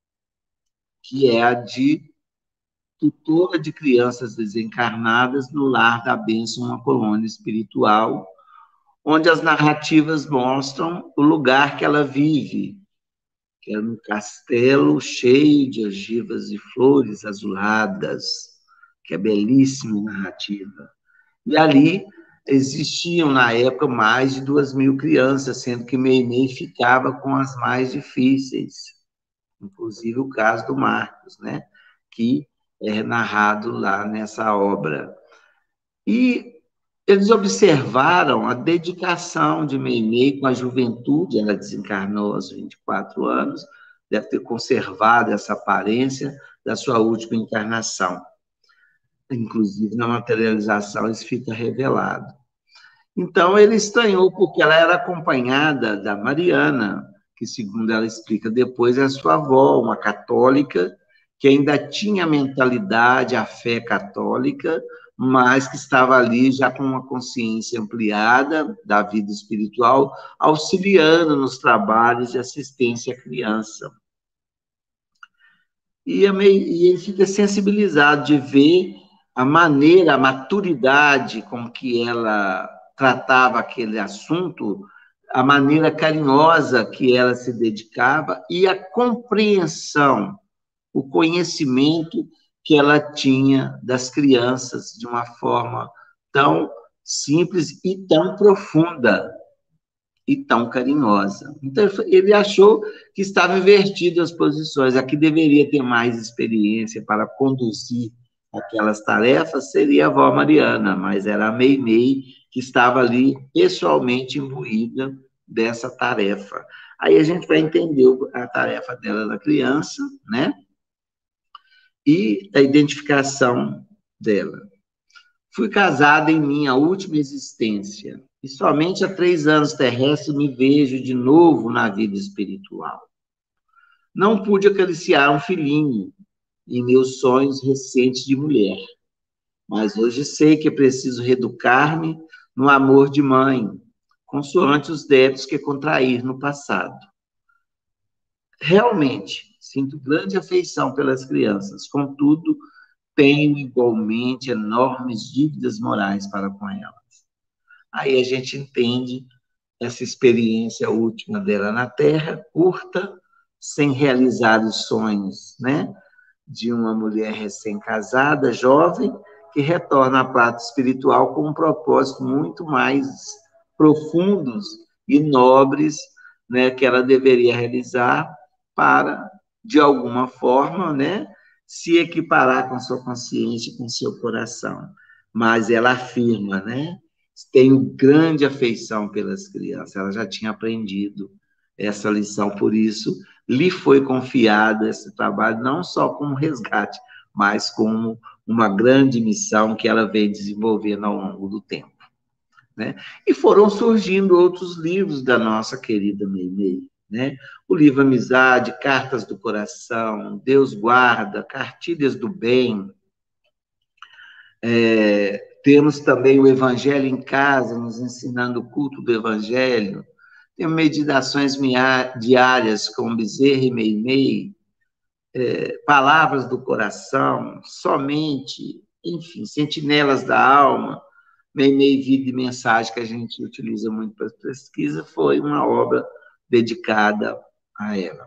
que é a de tutora de crianças desencarnadas no lar da bênção, uma colônia espiritual, onde as narrativas mostram o lugar que ela vive, que é um castelo cheio de ogivas e flores azuladas, que é belíssima narrativa. E ali existiam, na época, mais de duas mil crianças, sendo que Meimei ficava com as mais difíceis, inclusive o caso do Marcos, né? Que é narrado lá nessa obra. E eles observaram a dedicação de Meimei com a juventude, ela desencarnou aos vinte e quatro anos, deve ter conservado essa aparência da sua última encarnação. Inclusive, na materialização, isso fica revelado. Então, ele estranhou porque ela era acompanhada da Mariana, que, segundo ela explica depois, é a sua avó, uma católica, que ainda tinha a mentalidade, a fé católica, mas que estava ali já com uma consciência ampliada da vida espiritual, auxiliando nos trabalhos de assistência à criança. E, e ele fica sensibilizado de ver a maneira, a maturidade com que ela tratava aquele assunto, a maneira carinhosa que ela se dedicava e a compreensão, o conhecimento que ela tinha das crianças de uma forma tão simples e tão profunda e tão carinhosa. Então, ele achou que estava invertido as posições. A que deveria ter mais experiência para conduzir aquelas tarefas seria a avó Mariana, mas era a Meimei que estava ali pessoalmente imbuída dessa tarefa. Aí a gente vai entender a tarefa dela da criança, né? E a identificação dela. Fui casada em minha última existência, e somente há três anos terrestres me vejo de novo na vida espiritual. Não pude acariciar um filhinho em meus sonhos recentes de mulher, mas hoje sei que é preciso reeducar-me no amor de mãe, consoante os débitos que contrair no passado. Realmente, sinto grande afeição pelas crianças, contudo, tenho igualmente enormes dívidas morais para com elas. Aí a gente entende essa experiência última dela na Terra, curta, sem realizar os sonhos, né? De uma mulher recém-casada, jovem, que retorna à prata espiritual com um propósito muito mais profundos e nobres, né, que ela deveria realizar para, de alguma forma, né, se equiparar com sua consciência, com seu coração. Mas ela afirma, né, tenho grande afeição pelas crianças, ela já tinha aprendido essa lição, por isso lhe foi confiado esse trabalho, não só como resgate, mas como uma grande missão que ela veio desenvolvendo ao longo do tempo, né? E foram surgindo outros livros da nossa querida Meimei, né? O livro Amizade, Cartas do Coração, Deus Guarda, Cartilhas do Bem, é, Temos também o Evangelho em Casa, nos ensinando o culto do Evangelho. Temos meditações diárias com Bezerra e Meimei, é, Palavras do Coração, Somente, enfim, Sentinelas da Alma, Meimei, Vida e Mensagem, que a gente utiliza muito para pesquisa, foi uma obra dedicada a ela.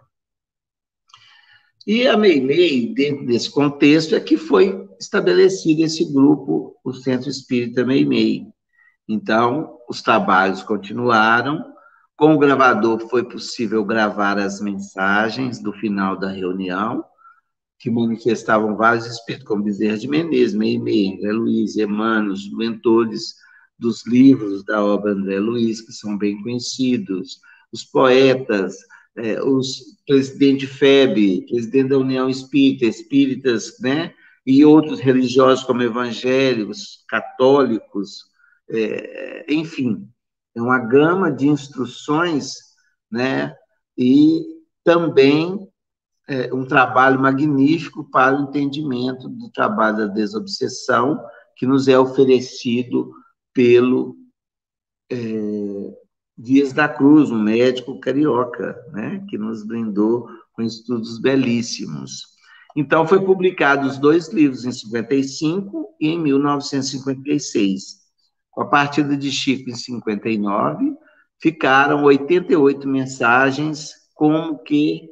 E a Meimei, dentro desse contexto, é que foi estabelecido esse grupo, o Centro Espírita Meimei. Então, os trabalhos continuaram. Com o gravador foi possível gravar as mensagens do final da reunião, que manifestavam vários espíritos, como Bezerra de Menezes, Meimei, André Luiz, Emmanuel, os mentores dos livros da obra André Luiz, que são bem conhecidos, os poetas, eh, os presidente F E B, presidente da União Espírita, espíritas, né, e outros religiosos como evangélicos, católicos, eh, enfim, é uma gama de instruções, né, e também é, um trabalho magnífico para o entendimento do trabalho da desobsessão, que nos é oferecido pelo é, Dias da Cruz, um médico carioca, né, que nos brindou com estudos belíssimos. Então, foi publicado os dois livros em cinquenta e cinco e em mil novecentos e cinquenta e seis. Com a partida de Chico em cinquenta e nove, ficaram oitenta e oito mensagens como que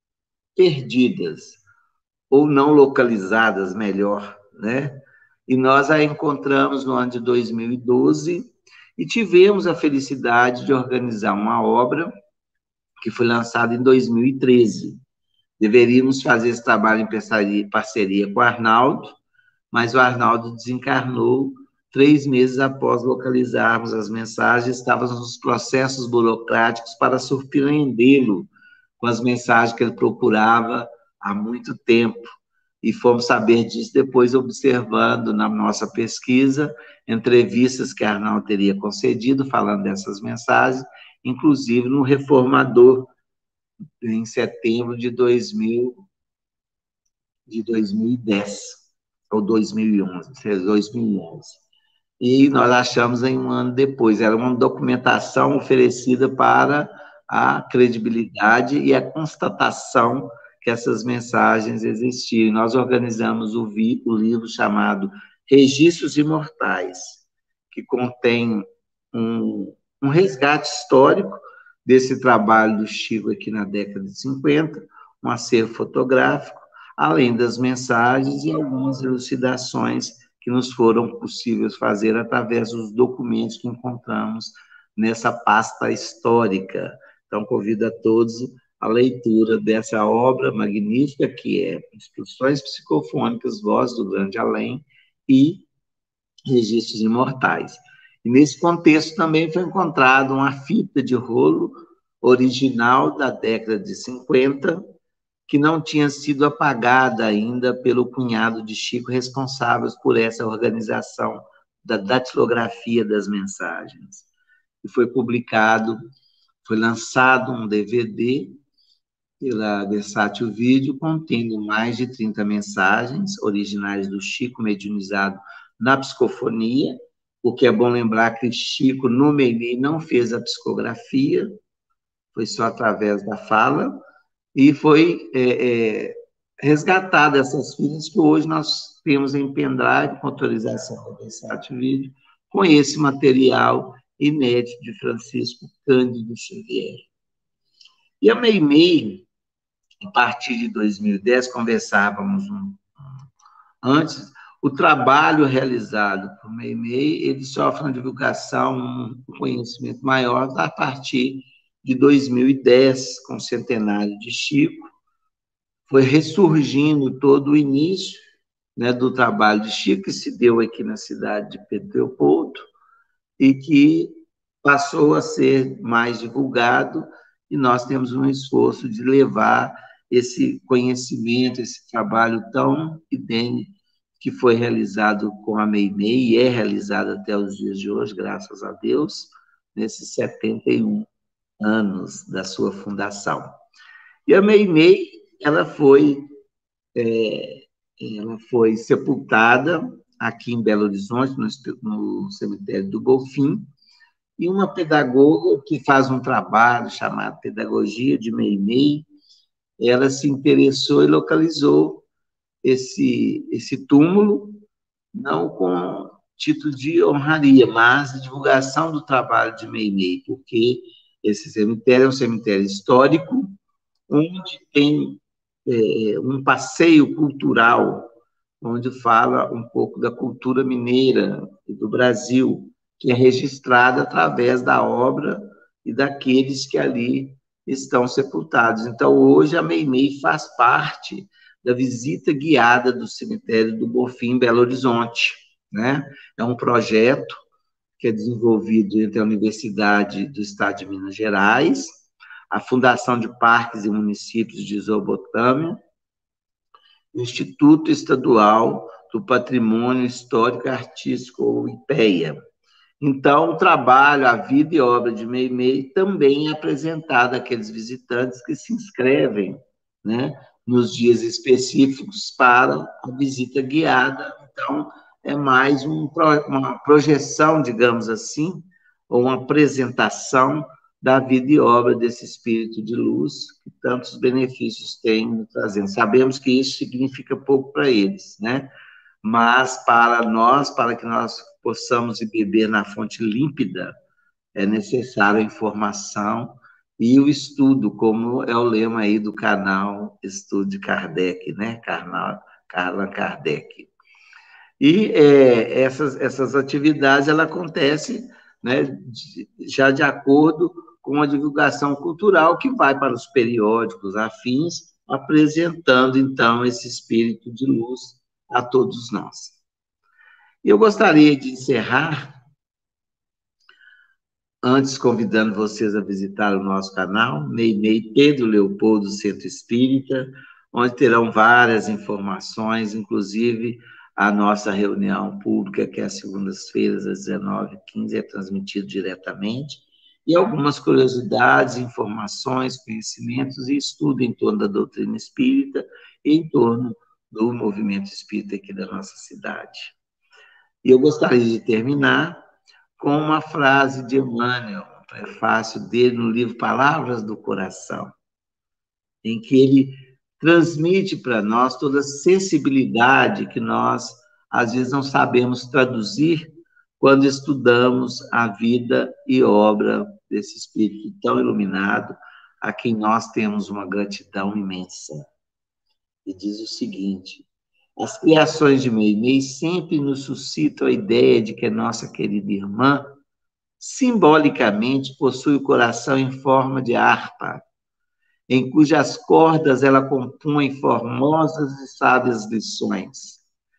perdidas, ou não localizadas, melhor, né? E nós a encontramos no ano de dois mil e doze e tivemos a felicidade de organizar uma obra que foi lançada em dois mil e treze. Deveríamos fazer esse trabalho em parceria com o Arnaldo, mas o Arnaldo desencarnou três meses após localizarmos as mensagens. Estávamos nos processos burocráticos para surpreendê-lo com as mensagens que ele procurava há muito tempo. E fomos saber disso depois, observando na nossa pesquisa entrevistas que Arnaldo teria concedido, falando dessas mensagens, inclusive no Reformador, em setembro de dois mil, de dois mil e dez, ou dois mil e onze, dois mil e onze. E nós achamos em um ano depois. Era uma documentação oferecida para a credibilidade e a constatação que essas mensagens existiam. Nós organizamos o, vi, o livro chamado Registros Imortais, que contém um, um resgate histórico desse trabalho do Chico aqui na década de cinquenta, um acervo fotográfico, além das mensagens e algumas elucidações que nos foram possíveis fazer através dos documentos que encontramos nessa pasta histórica. Então, convido a todos a leitura dessa obra magnífica, que é Instruções Psicofônicas, Voz do Grande Além e Registros Imortais. E nesse contexto também foi encontrada uma fita de rolo original da década de cinquenta, que não tinha sido apagada ainda pelo cunhado de Chico, responsáveis por essa organização da datilografia das mensagens. E foi publicado, foi lançado um D V D pela Versátil Vídeo, contendo mais de trinta mensagens originais do Chico, mediunizado na psicofonia, o que é bom lembrar que Chico, no Meimei, não fez a psicografia, foi só através da fala, e foi é, é, resgatada essas fitas que hoje nós temos em pendrive, com autorização da Versátil Vídeo, com esse material inédito de Francisco Cândido Xavier. E a Meimei, a partir de dois mil e dez, conversávamos um, um, antes, o trabalho realizado por Meimei, ele sofre uma divulgação, um conhecimento maior a partir de dois mil e dez, com o centenário de Chico, foi ressurgindo todo o início, né, do trabalho de Chico, que se deu aqui na cidade de Pedro Leopoldo, e que passou a ser mais divulgado, e nós temos um esforço de levar esse conhecimento, esse trabalho tão idêntico que foi realizado com a Meimei, e é realizado até os dias de hoje, graças a Deus, nesses setenta e um anos da sua fundação. E a Meimei, ela foi, é, ela foi sepultada aqui em Belo Horizonte, no, no cemitério do Bonfim, e uma pedagoga que faz um trabalho chamado Pedagogia de Meimei, ela se interessou e localizou esse, esse túmulo, não com título de honraria, mas de divulgação do trabalho de Meimei, porque esse cemitério é um cemitério histórico, onde tem é, um passeio cultural, onde fala um pouco da cultura mineira e do Brasil, que é registrada através da obra e daqueles que ali estão sepultados. Então, hoje, a Meimei faz parte da visita guiada do cemitério do Bonfim, em Belo Horizonte, né? É um projeto que é desenvolvido entre a Universidade do Estado de Minas Gerais, a Fundação de Parques e Municípios de Isobotâmia, o Instituto Estadual do Patrimônio Histórico e Artístico, ou IPEA. Então, o trabalho, a vida e obra de Meimei também é apresentado àqueles visitantes que se inscrevem, né, nos dias específicos para a visita guiada. Então, é mais um, uma projeção, digamos assim, ou uma apresentação da vida e obra desse espírito de luz, que tantos benefícios tem nos trazendo. Sabemos que isso significa pouco para eles, né? Mas para nós, para que nós possamos beber na fonte límpida, é necessário a informação e o estudo, como é o lema aí do canal Estude Kardec, né? Carla Kardec. E é, essas, essas atividades, ela acontecem, né, já de acordo com a divulgação cultural que vai para os periódicos afins, apresentando, então, esse espírito de luz a todos nós. Eu gostaria de encerrar, antes convidando vocês a visitar o nosso canal, Meimei Pedro Leopoldo Centro Espírita, onde terão várias informações, inclusive a nossa reunião pública, que é às segundas-feiras, às dezenove e quinze, é transmitido diretamente, e algumas curiosidades, informações, conhecimentos e estudo em torno da doutrina espírita e em torno do movimento espírita aqui da nossa cidade. E eu gostaria de terminar com uma frase de Emmanuel, um prefácio dele no livro Palavras do Coração, em que ele transmite para nós toda a sensibilidade que nós, às vezes, não sabemos traduzir quando estudamos a vida e obra desse espírito tão iluminado, a quem nós temos uma gratidão imensa. E diz o seguinte: as criações de Meimei sempre nos suscitam a ideia de que a nossa querida irmã, simbolicamente, possui o coração em forma de harpa, em cujas cordas ela compõe formosas e sábias lições,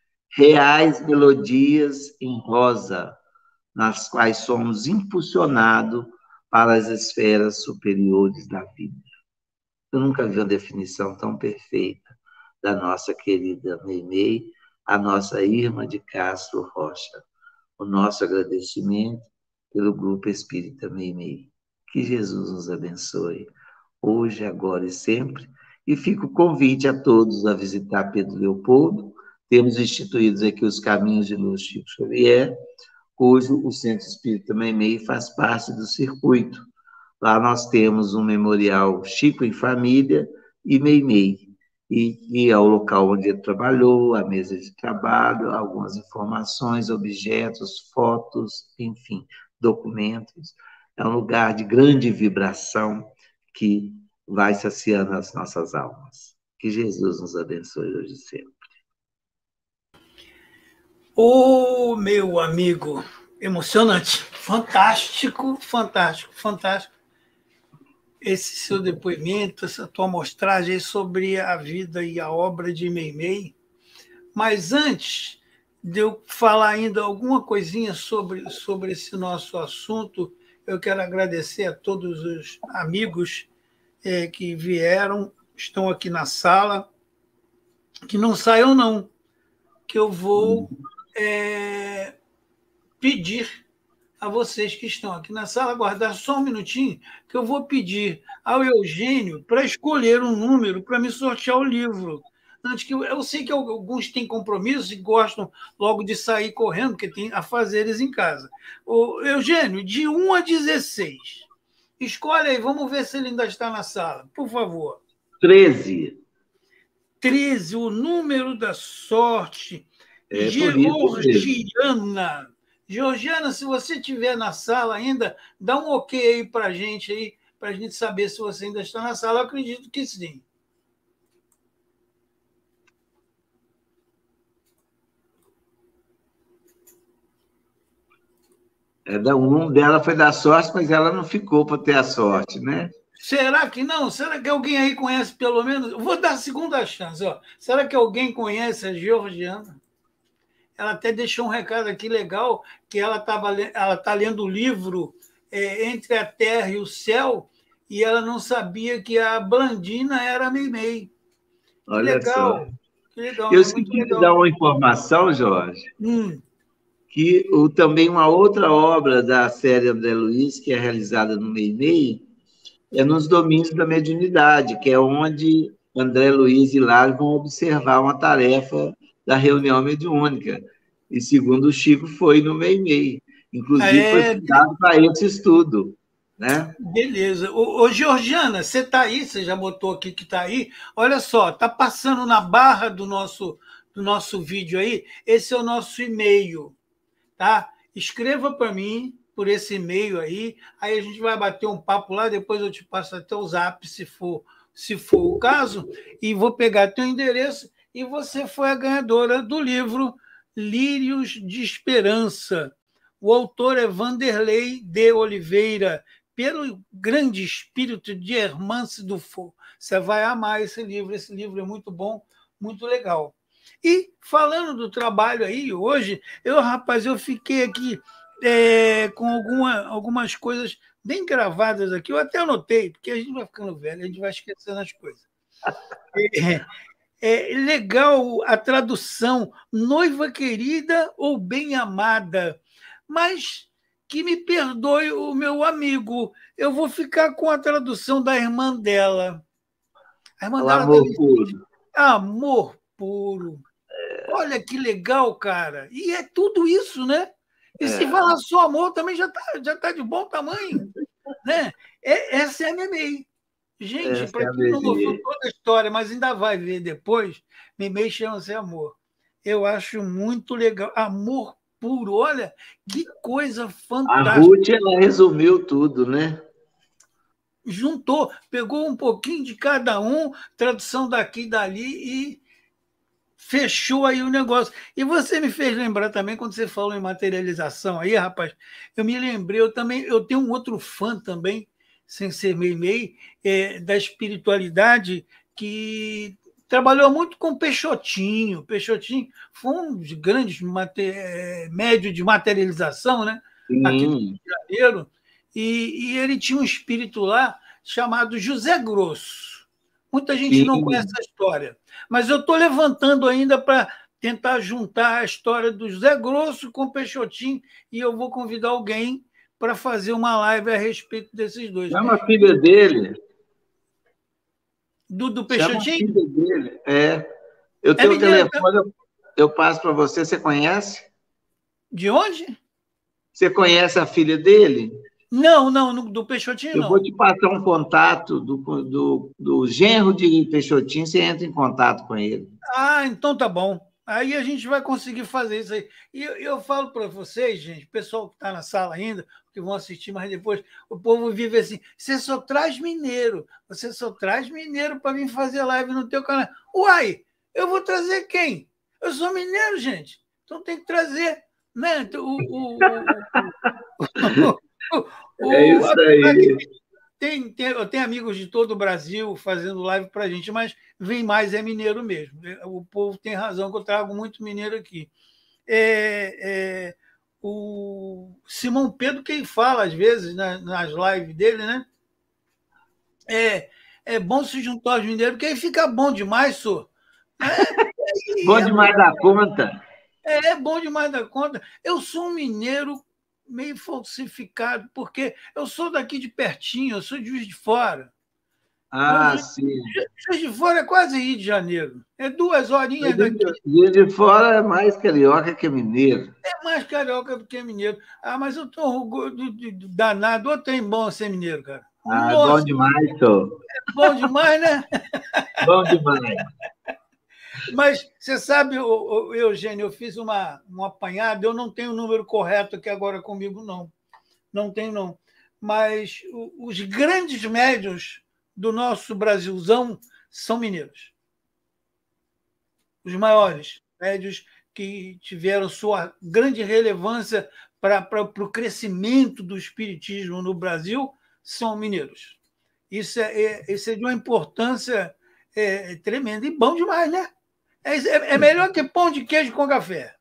reais melodias em rosa, nas quais somos impulsionados para as esferas superiores da vida. Eu nunca vi uma definição tão perfeita da nossa querida Meimei, a nossa irmã de Castro Rocha. O nosso agradecimento pelo Grupo Espírita Meimei. Que Jesus nos abençoe, hoje, agora e sempre. E fica o convite a todos a visitar Pedro Leopoldo. Temos instituídos aqui os Caminhos de Luz Chico Xavier, cujo o Centro Espírita Meimei faz parte do circuito. Lá nós temos um memorial Chico em Família e Meimei, e, e é o local onde ele trabalhou, a mesa de trabalho, algumas informações, objetos, fotos, enfim, documentos. É um lugar de grande vibração que vai saciando as nossas almas. Que Jesus nos abençoe hoje e sempre. Ô, meu amigo, emocionante, fantástico, fantástico, fantástico. Esse seu depoimento, essa tua amostragem sobre a vida e a obra de Meimei. Mas antes de eu falar ainda alguma coisinha sobre, sobre esse nosso assunto, eu quero agradecer a todos os amigos é, que vieram, estão aqui na sala, que não saiam não, que eu vou é, pedir a vocês que estão aqui na sala, aguardar só um minutinho, que eu vou pedir ao Eugênio para escolher um número para me sortear o livro. antes que eu sei que alguns têm compromisso e gostam logo de sair correndo, porque tem afazeres em casa. Ô, Eugênio, de um a dezesseis, escolhe aí, vamos ver se ele ainda está na sala, por favor. treze. treze, o número da sorte. É Georgiana. Georgiana, se você estiver na sala ainda, dá um ok aí para a gente aí, para a gente saber se você ainda está na sala. Eu acredito que sim. É, o nome dela foi da sorte, mas ela não ficou para ter a sorte, né? Será que não? Será que alguém aí conhece pelo menos? Eu vou dar a segunda chance. Ó. Será que alguém conhece a Georgiana? Ela até deixou um recado aqui legal, que ela estava ela tá lendo o livro é, Entre a Terra e o Céu, e ela não sabia que a Blandina era a Meimei. Que Olha legal. só. Que legal. Eu É esqueci muito de dar uma informação, Jorge, hum. que o, também uma outra obra da série André Luiz, que é realizada no Meimei, é nos Domínios da Mediunidade, que é onde André Luiz e Hilário vão observar uma tarefa da reunião mediúnica. E, segundo o Chico, foi no Meimei. Inclusive, foi É, fundado para esse estudo. Né? Beleza. Ô, ô Georgiana, você está aí? Você já botou aqui que está aí? Olha só, está passando na barra do nosso, do nosso vídeo aí. Esse é o nosso e-mail. Tá? Escreva para mim por esse e-mail aí. Aí a gente vai bater um papo lá. Depois eu te passo até o zap, se for, se for o caso. E vou pegar teu endereço. E você foi a ganhadora do livro Lírios de Esperança. O autor é Vanderlei de Oliveira, pelo grande espírito de Hermance Dufour. Você vai amar esse livro. Esse livro é muito bom, muito legal. E falando do trabalho aí, hoje, eu, rapaz, eu fiquei aqui é, com alguma, algumas coisas bem gravadas aqui. Eu até anotei, porque a gente vai ficando velho, a gente vai esquecendo as coisas. É, é legal a tradução, noiva querida ou bem amada, mas que me perdoe o meu amigo, eu vou ficar com a tradução da irmã dela. A irmã o dela amor tá... puro. Amor puro. Olha que legal, cara. E é tudo isso, né? E se É. falar só amor, também já está já tá de bom tamanho. Né? É, essa é a Meimei. Gente, para quem não gostou toda a história, mas ainda vai ver depois, Meimei chama-se Amor. Eu acho muito legal. Amor puro, olha que coisa fantástica. A Ruth, ela resumiu tudo, né? Juntou, pegou um pouquinho de cada um, tradução daqui e dali, e fechou aí o negócio. E você me fez lembrar também, quando você falou em materialização aí, rapaz, eu me lembrei, eu também, eu tenho um outro fã também, sem ser Meimei, é, da espiritualidade, que trabalhou muito com Peixotinho. Peixotinho foi um dos grandes mater... médios de materialização, né? Aqui no Rio de Janeiro, e, e ele tinha um espírito lá chamado José Grosso. Muita gente Sim. não conhece a história, mas eu estou levantando ainda para tentar juntar a história do José Grosso com o Peixotinho, e eu vou convidar alguém para fazer uma live a respeito desses dois. Chama a filha dele. Do, do Peixotinho? Chama a filha dele. É. Eu tenho o é telefone, eu, eu passo para você. Você conhece? De onde? Você conhece a filha dele? Não, não, do Peixotinho não. Eu vou te passar um contato do, do, do genro de Peixotinho, você entra em contato com ele. Ah, então tá bom. Aí a gente vai conseguir fazer isso aí. E eu, eu falo para vocês, gente, o pessoal que está na sala ainda, que vão assistir, mas depois o povo vive assim, você só traz mineiro, você só traz mineiro para vir fazer live no teu canal. Uai, eu vou trazer quem? Eu sou mineiro, gente. Então tem que trazer, né? O, o, o, o, o, é isso aí. Tem, tem, eu tenho amigos de todo o Brasil fazendo live para a gente, mas vem mais é mineiro mesmo. O povo tem razão que eu trago muito mineiro aqui. É, é, o Simão Pedro, quem fala às vezes nas, nas lives dele, né? É, é bom se juntar aos mineiros, porque aí fica bom demais, senhor. É, bom demais é, da conta. É, é bom demais da conta. Eu sou um mineiro meio falsificado, porque eu sou daqui de pertinho, eu sou de Juiz de Fora. Ah, Juiz, sim. Juiz de Fora é quase Rio de Janeiro. É duas horinhas daqui. Juiz de Fora é mais carioca que mineiro. É mais carioca do que mineiro. Ah, mas eu tô danado. Ô, tem bom ser mineiro, cara. Ah, Nossa, bom demais, tô. é bom demais, né? Bom demais. Mas você sabe, Eugênio, eu fiz uma, um apanhado, eu não tenho o número correto aqui agora comigo, não. Não tenho, não. Mas os grandes médios do nosso Brasilzão são mineiros. Os maiores médios que tiveram sua grande relevância para, para, para o crescimento do espiritismo no Brasil são mineiros. Isso é, é, isso é de uma importância é, tremenda. E bom demais, né? É, é melhor que pão de queijo com café.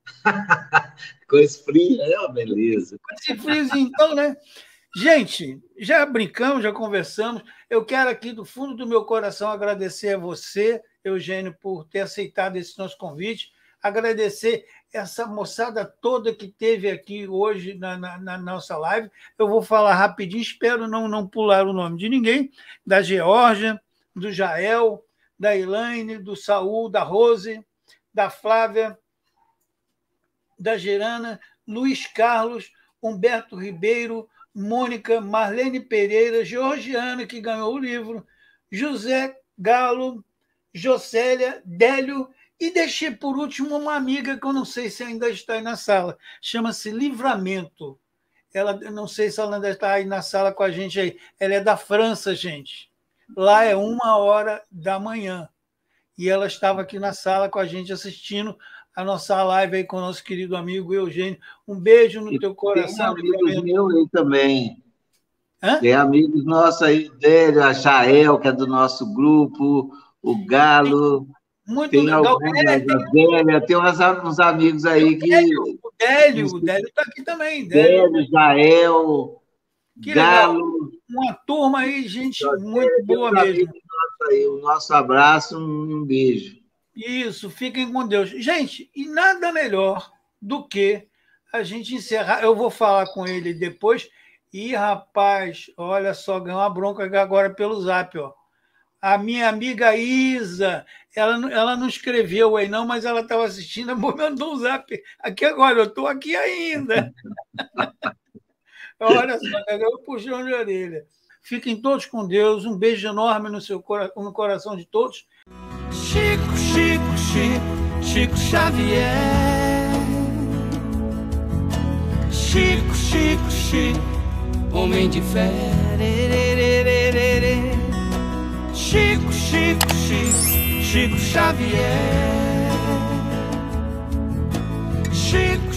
Coisa fria, é uma beleza. Esse friozinho, então, né? Gente, já brincamos, já conversamos. Eu quero aqui, do fundo do meu coração, agradecer a você, Eugênio, por ter aceitado esse nosso convite. Agradecer essa moçada toda que teve aqui hoje na, na, na nossa live. Eu vou falar rapidinho, espero não, não pular o nome de ninguém. Da Geórgia, do Jael, da Elaine, do Saul, da Rose, da Flávia, da Gerana, Luiz Carlos, Humberto Ribeiro, Mônica, Marlene Pereira, Georgiana, que ganhou o livro, José Galo, Jocélia, Délio, e deixei por último uma amiga que eu não sei se ainda está aí na sala, chama-se Livramento. Ela, não sei se ela ainda está aí na sala com a gente aí. Ela é da França, gente. Lá é uma hora da manhã. E ela estava aqui na sala com a gente assistindo a nossa live aí com o nosso querido amigo Eugênio. Um beijo no e teu coração. Tem amigos meus aí também. Hã? Tem amigos nossos aí, dele, a Chael, que é do nosso grupo, o Galo. Muito tem legal. Alguns, é, tem, tem uns, uns amigos aí que... O Délio, o Délio está aqui também. Délio, Jael, que Galo. Legal. Uma turma aí, gente muito boa mesmo. Aí, o nosso abraço, um beijo. Isso, fiquem com Deus. Gente, e nada melhor do que a gente encerrar. Eu vou falar com ele depois. E, rapaz, olha só, ganhou uma bronca agora pelo Zap, ó. A minha amiga Isa, ela, ela não escreveu aí não, mas ela estava assistindo, mandou um Zap. Aqui agora, eu estou aqui ainda. Olha só, ganhou um puxão de orelha. Fiquem todos com Deus. Um beijo enorme no, seu, no coração de todos. Chico, Chico, Chico, Chico Xavier. Chico, Chico, Chico, homem de fé. Chico, Chico, Chico, Chico Xavier. Chico